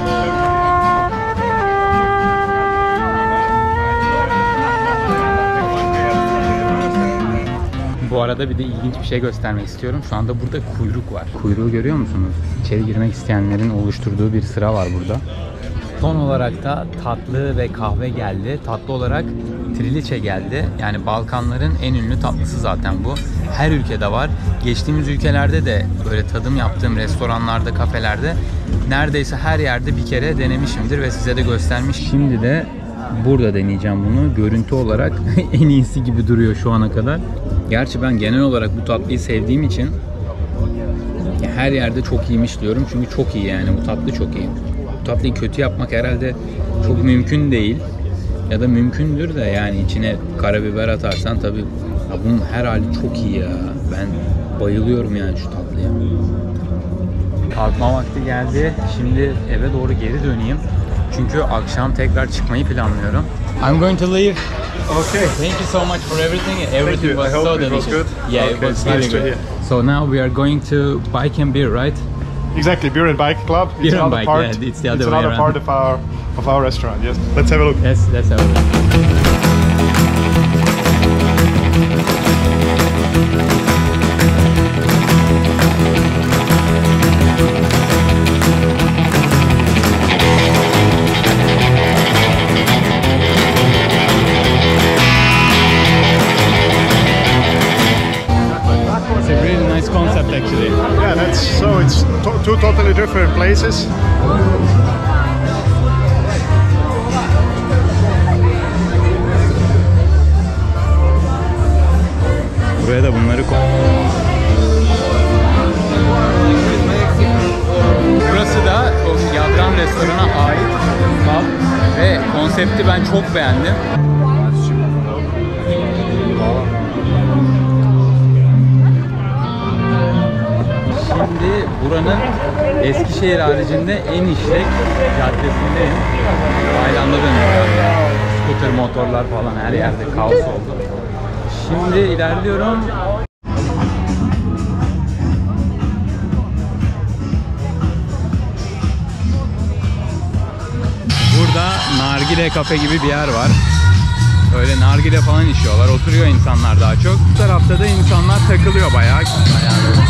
Bu arada bir de ilginç bir şey göstermek istiyorum. Şu anda burada kuyruk var. Kuyruğu görüyor musunuz? İçeri girmek isteyenlerin oluşturduğu bir sıra var burada. Son olarak da tatlı ve kahve geldi. Tatlı olarak triliçe geldi. Yani Balkanların en ünlü tatlısı zaten bu. Her ülkede var. Geçtiğimiz ülkelerde de böyle tadım yaptığım restoranlarda, kafelerde neredeyse her yerde bir kere denemişimdir ve size de göstermiş. Şimdi de burada deneyeceğim bunu. Görüntü olarak en iyisi gibi duruyor şu ana kadar. Gerçi ben genel olarak bu tatlıyı sevdiğim için her yerde çok iyiymiş diyorum. Çünkü çok iyi yani, bu tatlı çok iyi. Bu tatlıyı kötü yapmak herhalde çok mümkün değil. Ya da mümkündür de yani içine karabiber atarsan tabii. Ya bunun her hali çok iyi ya. Ben bayılıyorum yani şu tatlıya. Kalkma vakti geldi. Şimdi eve doğru geri döneyim. Çünkü akşam tekrar çıkmayı planlıyorum. I'm going to leave. Okay. Thank you so much for everything. Everything you. was I hope so it was delicious. good. Yeah, Okay, it was it's really nice to good. hear. So now we are going to Bike and Beer, right? Exactly, beer and bike club. It's Beer and another bike, part. yeah, it's the other it's way another around. part of our of our restaurant. Yes, let's have a look. Yes, let's have a look. different places. Buraya da bunları koy. Burası da o Yadran restorana ait pub ve konsepti ben çok beğendim. Şimdi buranın Eskişehir haricinde en işlek caddesindeyim. Aylanda dönüyor. Scooter, motorlar falan her yerde kaos oldu. Şimdi ilerliyorum. Burada nargile kafe gibi bir yer var. Öyle nargile falan içiyorlar. Oturuyor insanlar daha çok. Bu tarafta da insanlar takılıyor bayağı. bayağı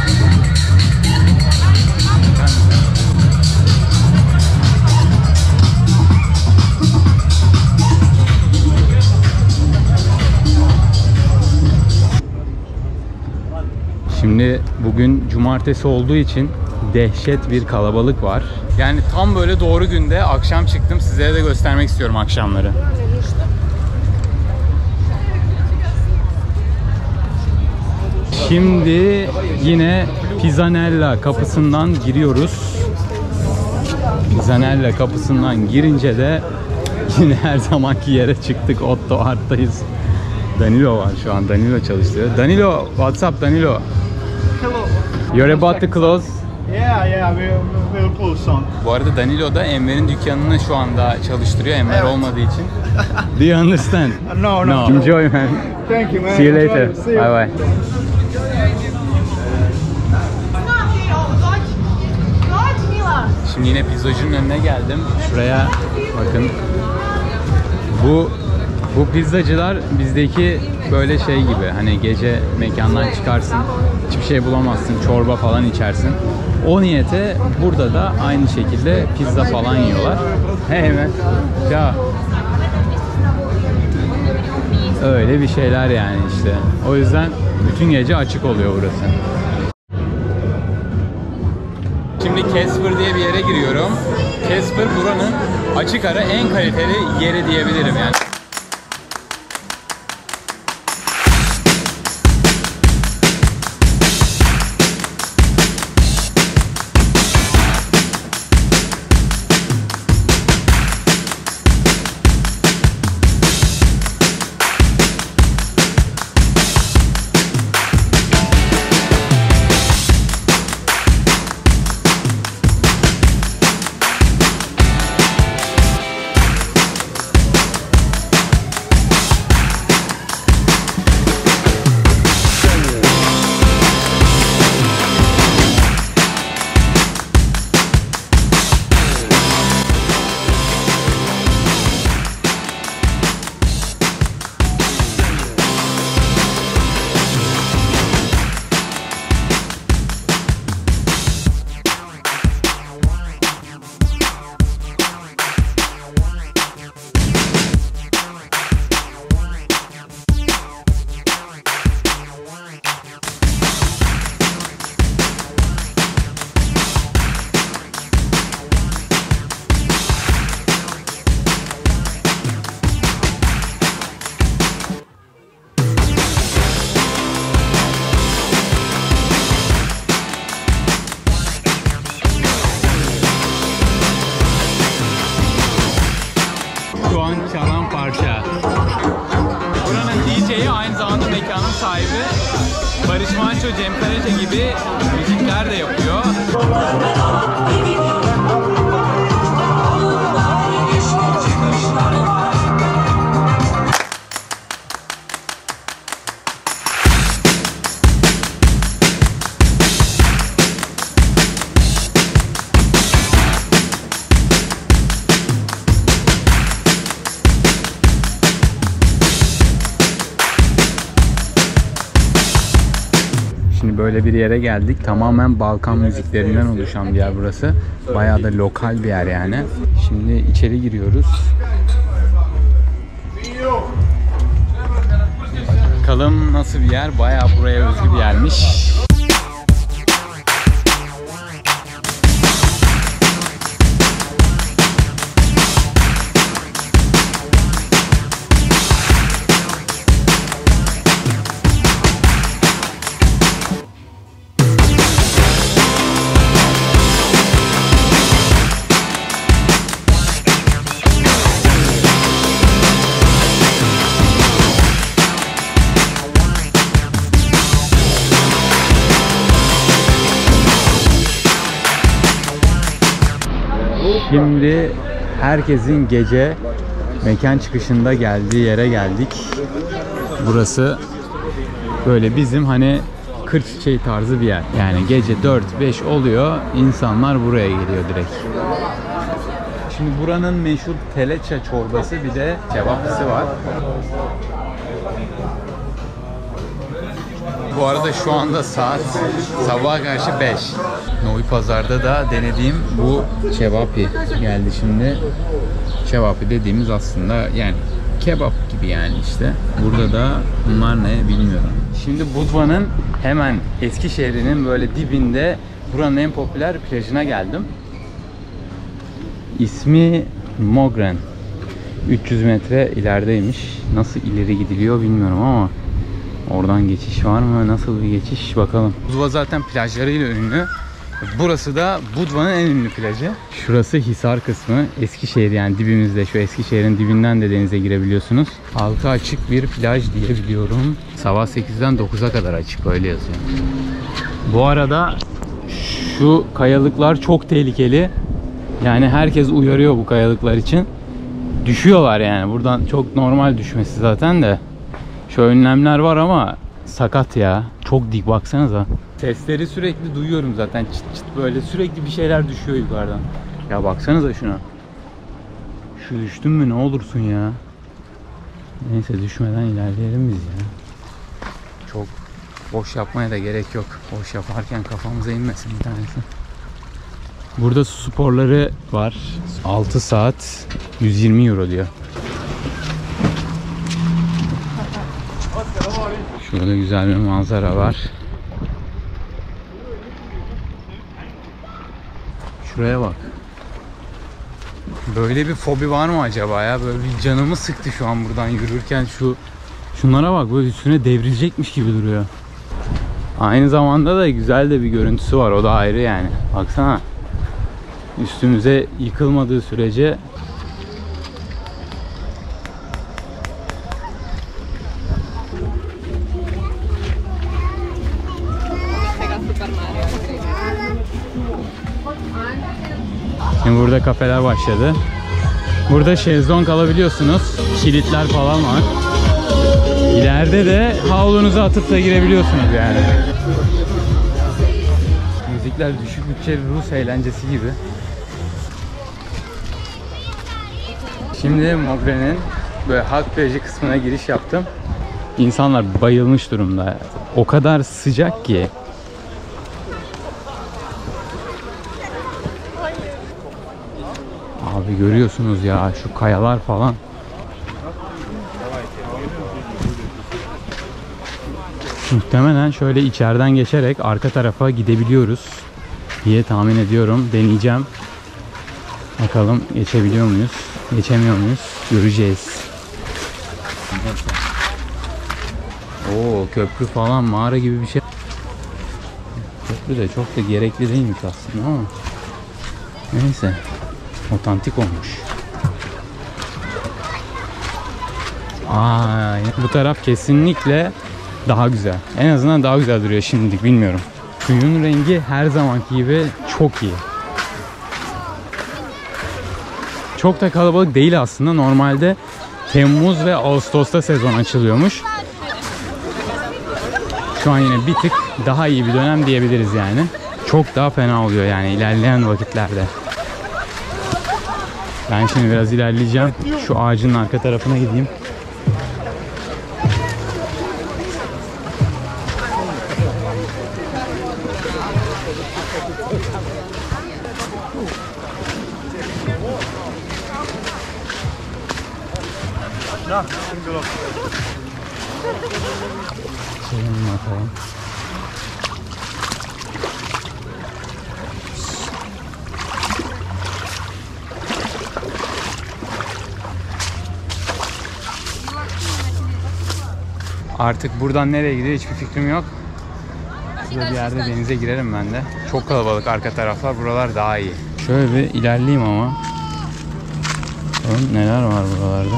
Şimdi bugün cumartesi olduğu için dehşet bir kalabalık var. Yani tam böyle doğru günde akşam çıktım. Sizlere de göstermek istiyorum akşamları. Şimdi yine Pizzanella kapısından giriyoruz. Pizzanella kapısından girince de yine her zamanki yere çıktık. Otto Art'tayız. Danilo var şu an. Danilo çalıştırıyor. Danilo, what's up Danilo? Hello. You're about to close. Yeah, yeah, we'll, we'll close soon. Bu arada Danilo da Enver'in dükkanını şu anda çalıştırıyor. Enver Evet. olmadığı için. Do you understand? No, no. Enjoy man. Thank you, man. See you Enjoy. later. See you. Bye bye. Şimdi yine pizzacının önüne geldim. Şuraya bakın. Bu bu pizzacılar bizdeki böyle şey gibi. Hani gece mekandan çıkarsın, hiçbir şey bulamazsın, çorba falan içersin. O niyete burada da aynı şekilde pizza falan yiyorlar. Hey man. Ya. Öyle bir şeyler yani işte. O yüzden bütün gece açık oluyor burası. Şimdi Casper diye bir yere giriyorum. Casper buranın açık ara en kaliteli yeri diyebilirim yani. Şu an çalan parça. Buranın D J'yi aynı zamanda mekanın sahibi. Barış Manço, Cem Karaca gibi müzikler de yapıyor. Şimdi böyle bir yere geldik. Tamamen Balkan müziklerinden oluşan bir yer burası. Bayağı da lokal bir yer yani. Şimdi içeri giriyoruz. Bakalım nasıl bir yer? Bayağı buraya özgü bir yermiş. Şimdi herkesin gece mekan çıkışında geldiği yere geldik. Burası böyle bizim hani Kırçiçeği tarzı bir yer. Yani gece dört beş oluyor, insanlar buraya geliyor direkt. Şimdi buranın meşhur teleça çorbası, bir de kebapçısı var. Bu arada şu anda saat sabaha karşı beş. Novi Pazar'da da denediğim bu cevapi geldi şimdi. Cevapi dediğimiz aslında yani kebap gibi yani işte. Burada da bunlar ne bilmiyorum. Şimdi Budva'nın hemen Eskişehir'in böyle dibinde buranın en popüler plajına geldim. İsmi Mogren. üç yüz metre ilerideymiş. Nasıl ileri gidiliyor bilmiyorum ama oradan geçiş var mı? Nasıl bir geçiş bakalım. Budva zaten plajlarıyla ünlü. Burası da Budva'nın en ünlü plajı. Şurası Hisar kısmı. Eskişehir yani dibimizde. Şu Eskişehir'in dibinden de denize girebiliyorsunuz. Halka açık bir plaj diyebiliyorum. Sabah sekizden dokuza kadar açık, öyle yazıyor. Bu arada şu kayalıklar çok tehlikeli. Yani herkes uyarıyor bu kayalıklar için. Düşüyorlar yani. Buradan çok normal düşmesi zaten de. Şu önlemler var ama sakat ya. Çok dik, baksanıza. Sesleri sürekli duyuyorum zaten, çıt çıt böyle sürekli bir şeyler düşüyor yukarıdan. Ya baksanıza şuna. Şu düştün mü ne olursun ya. Neyse düşmeden ilerleyelim biz ya. Çok boş yapmaya da gerek yok. Boş yaparken kafamıza inmesin bir tanesi. Burada su sporları var. altı saat yüz yirmi euro diyor. Şurada güzel bir manzara var. Şuraya bak. Böyle bir fobi var mı acaba ya? Böyle bir canımı sıktı şu an buradan yürürken. Şu şunlara bak, böyle üstüne devrilecekmiş gibi duruyor. Aynı zamanda da güzel de bir görüntüsü var. O da ayrı yani. Baksana. Üstümüze yıkılmadığı sürece Şimdi burada kafeler başladı. Burada şezlong alabiliyorsunuz. Kilitler falan var. İleride de havlunuzu atıp da girebiliyorsunuz yani. Müzikler düşük bütçeli Rus eğlencesi gibi. Şimdi Mogren'in böyle halk plajı kısmına giriş yaptım. İnsanlar bayılmış durumda. O kadar sıcak ki. Abi görüyorsunuz ya şu kayalar falan. Muhtemelen şöyle içeriden geçerek arka tarafa gidebiliyoruz diye tahmin ediyorum. Deneyeceğim. Bakalım geçebiliyor muyuz? Geçemiyor muyuz? Göreceğiz. Oo, köprü falan, mağara gibi bir şey. Köprü de çok da gerekli değilmiş aslında ama neyse. Otantik olmuş. Aa, bu taraf kesinlikle daha güzel. En azından daha güzel duruyor şimdilik, bilmiyorum. Suyun rengi her zamanki gibi çok iyi. Çok da kalabalık değil aslında. Normalde Temmuz ve Ağustos'ta sezon açılıyormuş. Şu an yine bir tık daha iyi bir dönem diyebiliriz yani. Çok daha fena oluyor yani ilerleyen vakitlerde. Ben şimdi biraz ilerleyeceğim. Şu ağacın arka tarafına gideyim. Şöyle bakalım. Artık buradan nereye gidiyor hiçbir fikrim yok. Şurada bir yerde denize girerim ben de. Çok kalabalık arka taraflar, buralar daha iyi. Şöyle bir ilerleyeyim ama. Bakalım neler var buralarda.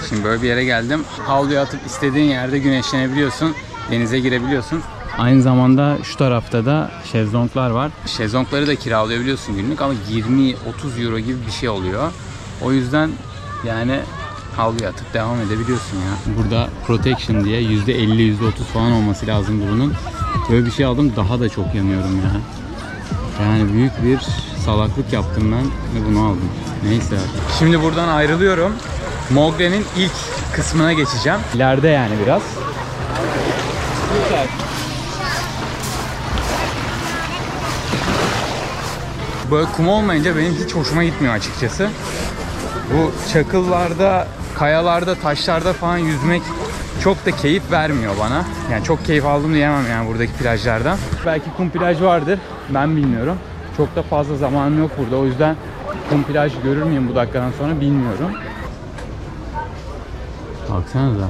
Şimdi böyle bir yere geldim. Havluya atıp istediğin yerde güneşlenebiliyorsun. Denize girebiliyorsun. Aynı zamanda şu tarafta da şezlonglar var. Şezlongları da kiralayabiliyorsun günlük ama yirmi otuz euro gibi bir şey oluyor. O yüzden yani havluya atıp devam edebiliyorsun ya. Burada protection diye yüzde elli yüzde otuz falan olması lazım bunun. Böyle bir şey aldım, daha da çok yanıyorum ya. Yani büyük bir salaklık yaptım ben ve bunu aldım. Neyse. Şimdi buradan ayrılıyorum. Mogren'in ilk kısmına geçeceğim. İleride yani biraz. Böyle kum olmayınca benim hiç hoşuma gitmiyor açıkçası. Bu çakıllarda, kayalarda, taşlarda falan yüzmek çok da keyif vermiyor bana. Yani çok keyif aldım diyemem yani buradaki plajlardan. Belki kum plaj vardır, ben bilmiyorum. Çok da fazla zamanım yok burada, o yüzden kum plaj görür müyüm bu dakikadan sonra bilmiyorum. Baksanıza.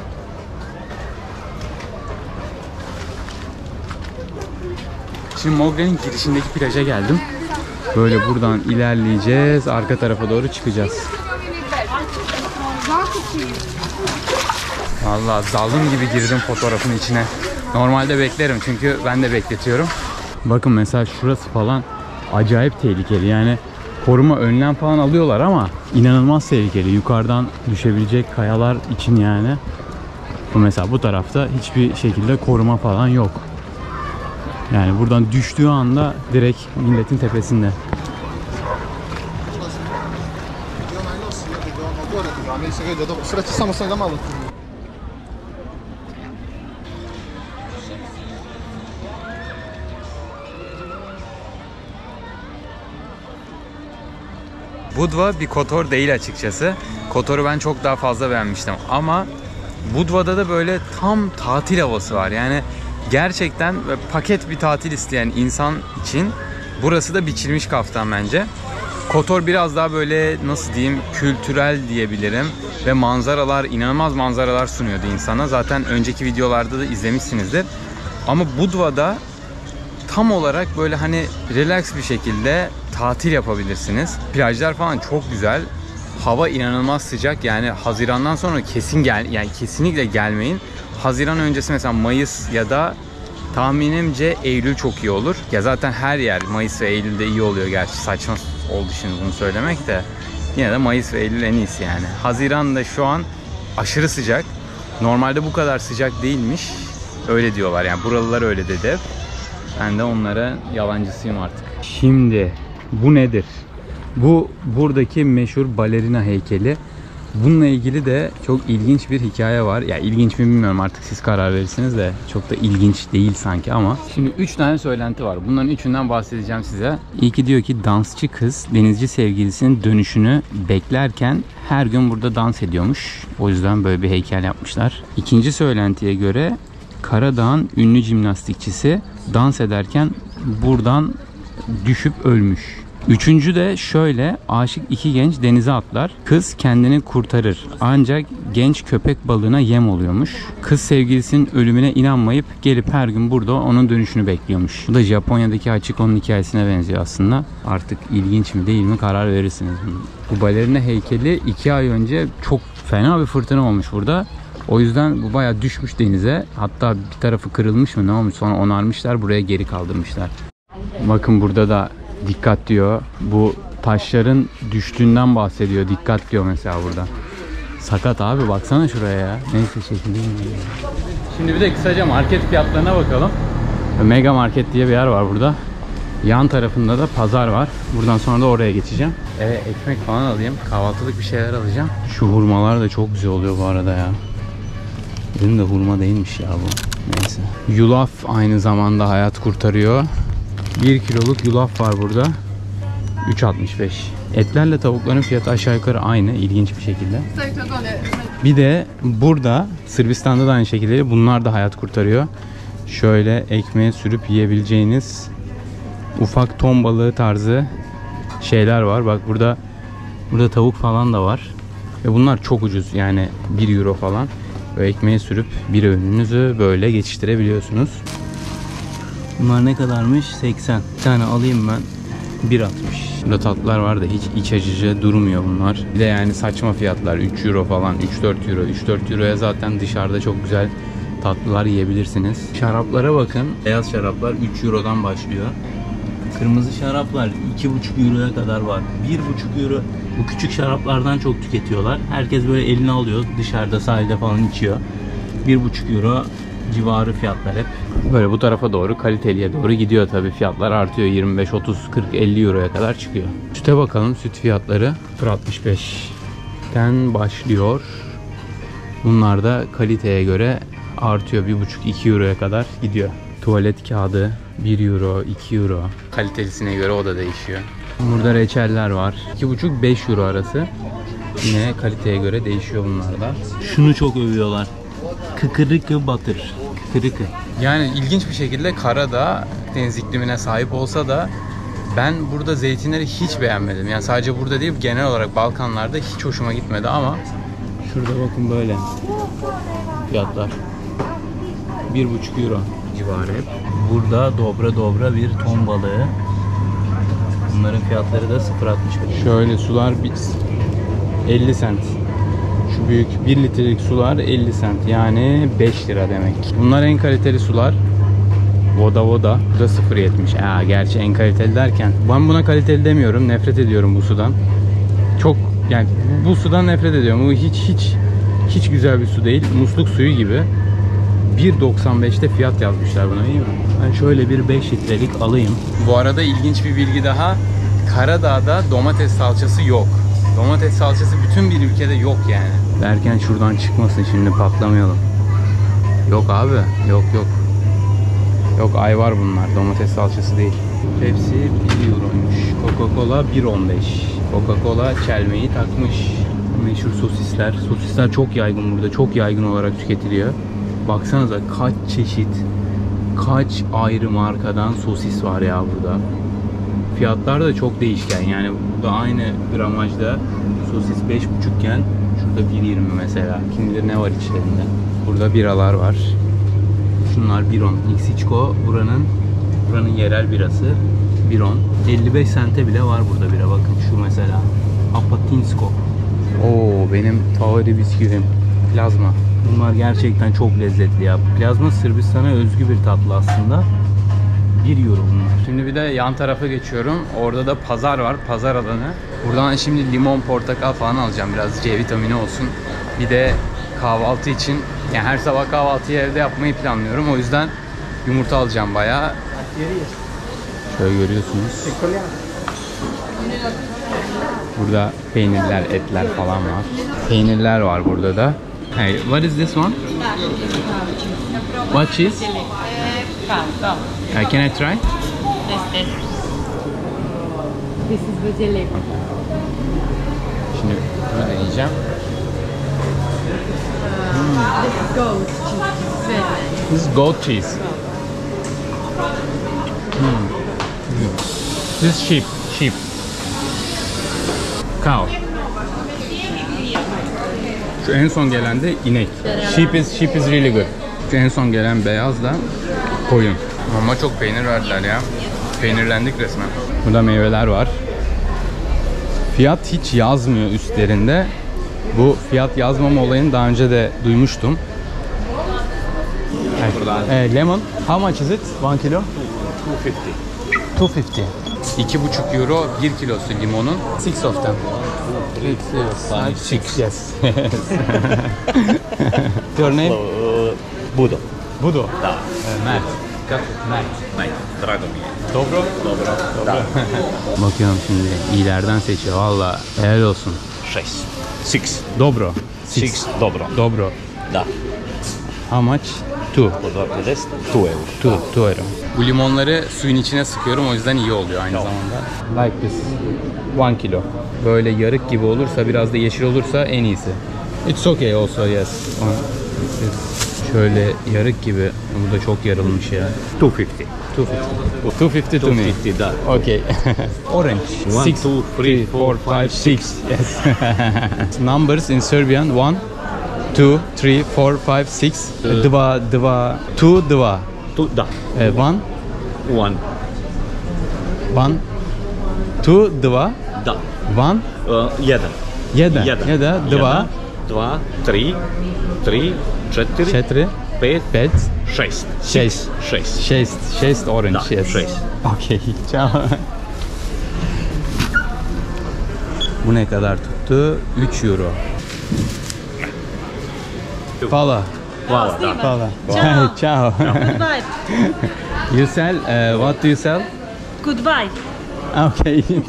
Şimdi Mogren'in girişindeki plaja geldim. Böyle buradan ilerleyeceğiz, arka tarafa doğru çıkacağız. Vallahi zalim gibi girdim fotoğrafın içine. Normalde beklerim çünkü ben de bekletiyorum. Bakın mesela şurası falan acayip tehlikeli. Yani koruma önlem falan alıyorlar ama inanılmaz tehlikeli. Yukarıdan düşebilecek kayalar için yani. Bu mesela bu tarafta hiçbir şekilde koruma falan yok. Yani buradan düştüğü anda direkt milletin tepesinde. Budva bir Kotor değil açıkçası. Kotor'u ben çok daha fazla beğenmiştim ama Budva'da da böyle tam tatil havası var. Yani gerçekten paket bir tatil isteyen insan için burası da biçilmiş kaftan bence. Kotor biraz daha böyle nasıl diyeyim kültürel diyebilirim ve manzaralar, inanılmaz manzaralar sunuyordu insana. Zaten önceki videolarda da izlemişsinizdir. Ama Budva'da tam olarak böyle hani relax bir şekilde tatil yapabilirsiniz. Plajlar falan çok güzel. Hava inanılmaz sıcak. Yani Haziran'dan sonra kesin gel yani kesinlikle gelmeyin. Haziran öncesi mesela Mayıs ya da tahminimce Eylül çok iyi olur. Ya zaten her yer Mayıs ve Eylül'de iyi oluyor gerçi. Saçma oldu şimdi bunu söylemek de. Yine de Mayıs ve Eylül en iyisi yani. Haziran'da şu an aşırı sıcak. Normalde bu kadar sıcak değilmiş. Öyle diyorlar yani buralılar öyle dedi. Ben de onlara yalancısıyım artık. Şimdi bu nedir? Bu buradaki meşhur balerina heykeli. Bununla ilgili de çok ilginç bir hikaye var. Ya ilginç mi bilmiyorum, artık siz karar verirsiniz de çok da ilginç değil sanki ama. Şimdi üç tane söylenti var. Bunların üçünden bahsedeceğim size. İlki diyor ki dansçı kız denizci sevgilisinin dönüşünü beklerken her gün burada dans ediyormuş. O yüzden böyle bir heykel yapmışlar. İkinci söylentiye göre Karadağ'ın ünlü jimnastikçisi dans ederken buradan düşüp ölmüş. Üçüncü de şöyle, aşık iki genç denize atlar. Kız kendini kurtarır. Ancak genç köpek balığına yem oluyormuş. Kız sevgilisinin ölümüne inanmayıp gelip her gün burada onun dönüşünü bekliyormuş. Bu da Japonya'daki Hachiko'nun hikayesine benziyor aslında. Artık ilginç mi değil mi karar verirsiniz. Bu balerina heykeli iki ay önce çok fena bir fırtına olmuş burada. O yüzden bu bayağı düşmüş denize. Hatta bir tarafı kırılmış mı ne olmuş, sonra onarmışlar, buraya geri kaldırmışlar. Bakın burada da dikkat diyor. Bu taşların düştüğünden bahsediyor. Dikkat diyor mesela burada. Sakat abi, baksana şuraya ya. Neyse çekileyim. Şimdi bir de kısaca market fiyatlarına bakalım. Mega Market diye bir yer var burada. Yan tarafında da pazar var. Buradan sonra da oraya geçeceğim. Evet, ekmek falan alayım. Kahvaltılık bir şeyler alacağım. Şu hurmalar da çok güzel oluyor bu arada ya. Benim de hurma değilmiş ya bu. Neyse. Yulaf aynı zamanda hayat kurtarıyor. bir kiloluk yulaf var burada. üç altmış beş. Etlerle tavukların fiyatı aşağı yukarı aynı, ilginç bir şekilde. Bir de burada Sırbistan'da da aynı şekilde bunlar da hayat kurtarıyor. Şöyle ekmeğe sürüp yiyebileceğiniz ufak ton balığı tarzı şeyler var. Bak burada burada tavuk falan da var. Ve bunlar çok ucuz, yani bir euro falan. Böyle ekmeğe sürüp bir öğününüzü böyle geçiştirebiliyorsunuz. Bunlar ne kadarmış? seksen. Bir tane alayım ben. bir altmış. Burada tatlılar var da hiç iç açıcı durmuyor bunlar. Bir de yani saçma fiyatlar. üç euro falan. üç dört euro. üç dört euroya zaten dışarıda çok güzel tatlılar yiyebilirsiniz. Şaraplara bakın. Beyaz şaraplar üç eurodan başlıyor. Kırmızı şaraplar iki buçuk euroya kadar var. bir buçuk euro. Bu küçük şaraplardan çok tüketiyorlar. Herkes böyle eline alıyor. Dışarıda sahilde falan içiyor. bir buçuk euro civarı fiyatlar hep. Böyle bu tarafa doğru, kaliteliye doğru gidiyor tabii. Fiyatlar artıyor. yirmi beş, otuz, kırk, elli euroya kadar çıkıyor. Süte bakalım. Süt fiyatları sıfır altmış beşten başlıyor. Bunlar da kaliteye göre artıyor. bir buçuk iki euroya kadar gidiyor. Tuvalet kağıdı bir euro, iki euro. Kalitelisine göre o da değişiyor. Burada reçeller var. iki buçuk beş euro arası. Yine kaliteye göre değişiyor bunlar da. Şunu çok övüyorlar. Kıkırıkı batır. Kıkırıkı. Yani ilginç bir şekilde Karadağ deniz iklimine sahip olsa da ben burada zeytinleri hiç beğenmedim. Yani sadece burada değil, genel olarak Balkanlarda hiç hoşuma gitmedi ama şurada bakın böyle fiyatlar. bir buçuk euro civarı hep. Burada dobra dobra bir ton balığı. Bunların fiyatları da sıfır altmış beş. Şöyle sular elli sent. Şu büyük bir litrelik sular elli sent. Yani beş lira demek. Bunlar en kaliteli sular. Voda Voda. Bu da sıfır yetmiş. Aa, gerçi en kaliteli derken ben buna kaliteli demiyorum. Nefret ediyorum bu sudan. Çok yani bu sudan nefret ediyorum. Bu hiç hiç hiç güzel bir su değil. Musluk suyu gibi. bir doksan beşte fiyat yazmışlar buna, iyi mi? Ben şöyle bir beş litrelik alayım. Bu arada ilginç bir bilgi daha. Karadağ'da domates salçası yok. Domates salçası bütün bir ülkede yok yani. Derken şuradan çıkmasın şimdi, patlamayalım. Yok abi. Yok yok. Yok, ayvar bunlar. Domates salçası değil. Hepsi bir euroymuş. Coca-Cola bir on beş. Coca-Cola çelmeyi takmış. Meşhur sosisler. Sosisler çok yaygın burada. Çok yaygın olarak tüketiliyor. Baksanıza kaç çeşit, kaç ayrı markadan sosis var ya burada. Fiyatlar da çok değişken. Yani burada aynı gramajda sosis beş buçuk iken şurada bir yirmi mesela. Kim bilir ne var içlerinde. Burada biralar var. Şunlar bir on. Mexico buranın buranın yerel birası. bir on. elli beş sente bile var burada bira. Bakın şu mesela. Apatinsko. Oo, benim favori bisküvim. Plazma. Bunlar gerçekten çok lezzetli ya. Plazma Sırbistan'a özgü bir tatlı aslında. bir euro bunlar. Şimdi bir de yan tarafa geçiyorum. Orada da pazar var. Pazar alanı. Buradan şimdi limon, portakal falan alacağım. Biraz C vitamini olsun. Bir de kahvaltı için, yani her sabah kahvaltıyı evde yapmayı planlıyorum. O yüzden yumurta alacağım bayağı. Şöyle görüyorsunuz. Burada peynirler, etler falan var. Peynirler var burada da. Hey, what is this one? What cheese? Uh, can I try? This is the jelly. Şimdi bunu deneyeceğim. This is goat cheese. Very nice. This is goat cheese. Hmm. This is sheep. Sheep. Cow. Şu en son gelen de inek. Sheep is, sheep is really good. Şu en son gelen beyaz da koyun. Ama çok peynir verdiler ya. Peynirlendik resmen. Burada meyveler var. Fiyat hiç yazmıyor üstlerinde. Bu fiyat yazmama olayını daha önce de duymuştum. Eh, lemon, how much is it? one kilo? two fifty. two fifty. iki buçuk euro bir kilosu limonun. six of them. Five, six. Yes. Your name? Uh, Budo. Budo. Da. Uh, Mert. Mert. Mert. Dragomir. Dobro? Dobro. Da. Bakıyorum şimdi iyilerden seçiyor. Valla helal olsun. Six. Six. Dobro. Six. Dobro. Dobro. Da. How much? Two. For the rest, two euro. Two. Two euro. Bu limonları suyun içine sıkıyorum, o yüzden iyi oluyor aynı zamanda. Like this. One kilo. Böyle yarık gibi olursa, biraz da yeşil olursa en iyisi. It's okay also, yes. Şöyle yarık gibi. Bu da çok yarılmış ya. two fifty. two fifty. two fifty to me. two fifty, da. Okay. Orange. One, Six, two, three, four, five, six. Yes. Numbers in Serbian. One, two, three, four, five, six. Dva, dva, two, dva. Two, da. Uh, one, One. one, Tu, dva, Da. one, Uh, jedan. jedan. Jedan. Jedan, dva, Dva, tri, tri, četiri, četiri, pet, pet, šest. šest. Šest. Šest, šest orange, Da, yes. šest. Okey, ciao. Bu ne kadar tuttu? üç euro. Pala. Hvala, da. Pala. Ciao. Ciao. Goodbye. You sell, uh, what do you sell? Goodbye. Okay. Do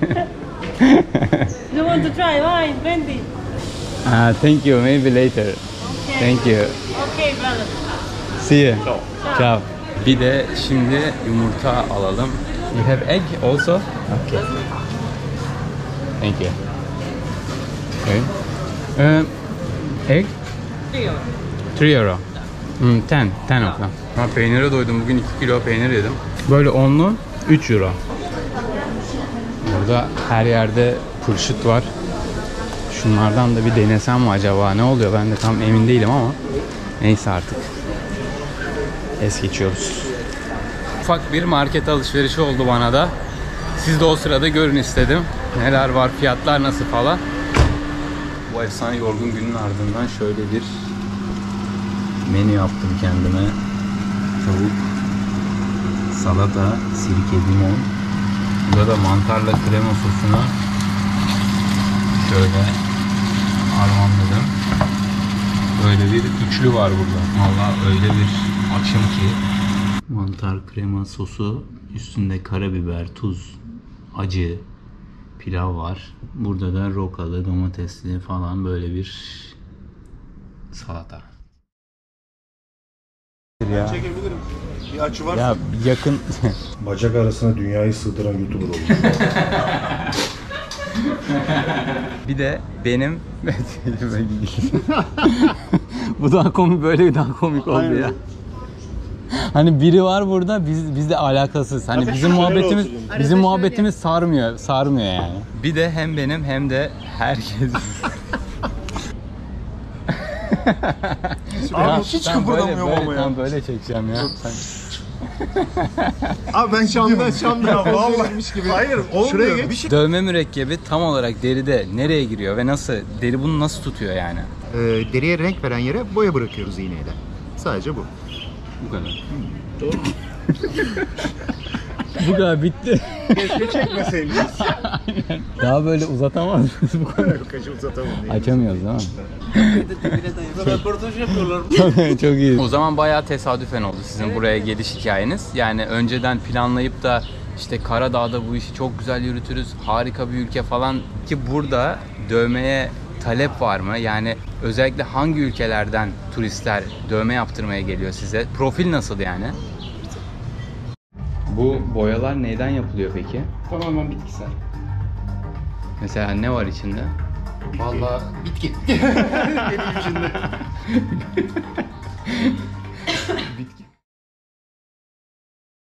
you want to try wine, brandy? uh, thank you, maybe later. Okay. Thank you. Okay, brother. See you. Ciao. Bir de şimdi yumurta alalım. You have egg also? Okay. Thank you. Okay. Um, egg? three euro. Hmm, ten. ten of them. Ha, peynire doydum. Bugün iki kilo peynir yedim. Böyle onlu üç euro. Burada her yerde pırşıt var. Şunlardan da bir denesem mi acaba? Ne oluyor? Ben de tam emin değilim ama. Neyse artık. Es geçiyoruz. Ufak bir market alışverişi oldu bana da. Siz de o sırada görün istedim. Neler var, fiyatlar nasıl falan. Bu efsane yorgun günün ardından şöyle bir menü yaptım kendime. Tavuk, salata, sirke, limon. Burada da mantarla krema sosuna şöyle harmanladım. Böyle bir üçlü var burada. Vallahi öyle bir akşam ki. Mantar krema sosu, üstünde karabiber, tuz, acı, pilav var. Burada da rokalı, domatesli falan böyle bir salata. Ya, Çekebilirim. Bir açı var. ya yakın Bacak arasına dünyayı sığdıran YouTuber olmuş. bir de benim bu daha komik, böyle daha komik oldu Aynen. ya. Hani biri var burada, biz bizle alakasız. Hani Zaten bizim şöyle muhabbetimiz olsun. bizim Arada muhabbetimiz sarmıyor, sarmıyor yani. Bir de hem benim hem de herkes. Abi hiç Tamam, kıpırdamıyorum böyle, ama böyle, ya. tamam, böyle çekeceğim ya. Sen... Abi ben Şam'da Şam'da vallahi gibi. Hayır olmuyor. Şuraya geç. Bir şey. Dövme mürekkebi tam olarak deride nereye giriyor ve nasıl, deri bunu nasıl tutuyor yani? Ee, deriye renk veren yere boya bırakıyoruz iğneyle. Sadece bu. Bu kadar. Bu kadar bitti. Keşke çekmeseydiniz. Daha böyle uzatamaz mıyız bu kadar? Kaşı uzatamam. Açamıyoruz değil mi? çok, çok iyi. O zaman bayağı tesadüfen oldu sizin buraya geliş hikayeniz. Yani önceden planlayıp da işte Karadağ'da bu işi çok güzel yürütürüz, harika bir ülke falan, ki burada dövmeye talep var mı? Yani özellikle hangi ülkelerden turistler dövme yaptırmaya geliyor size? Profil nasıl yani? Bu boyalar neyden yapılıyor peki? Tamamen bitkisel. Mesela ne var içinde? Vallahi bitki. Benim içinde.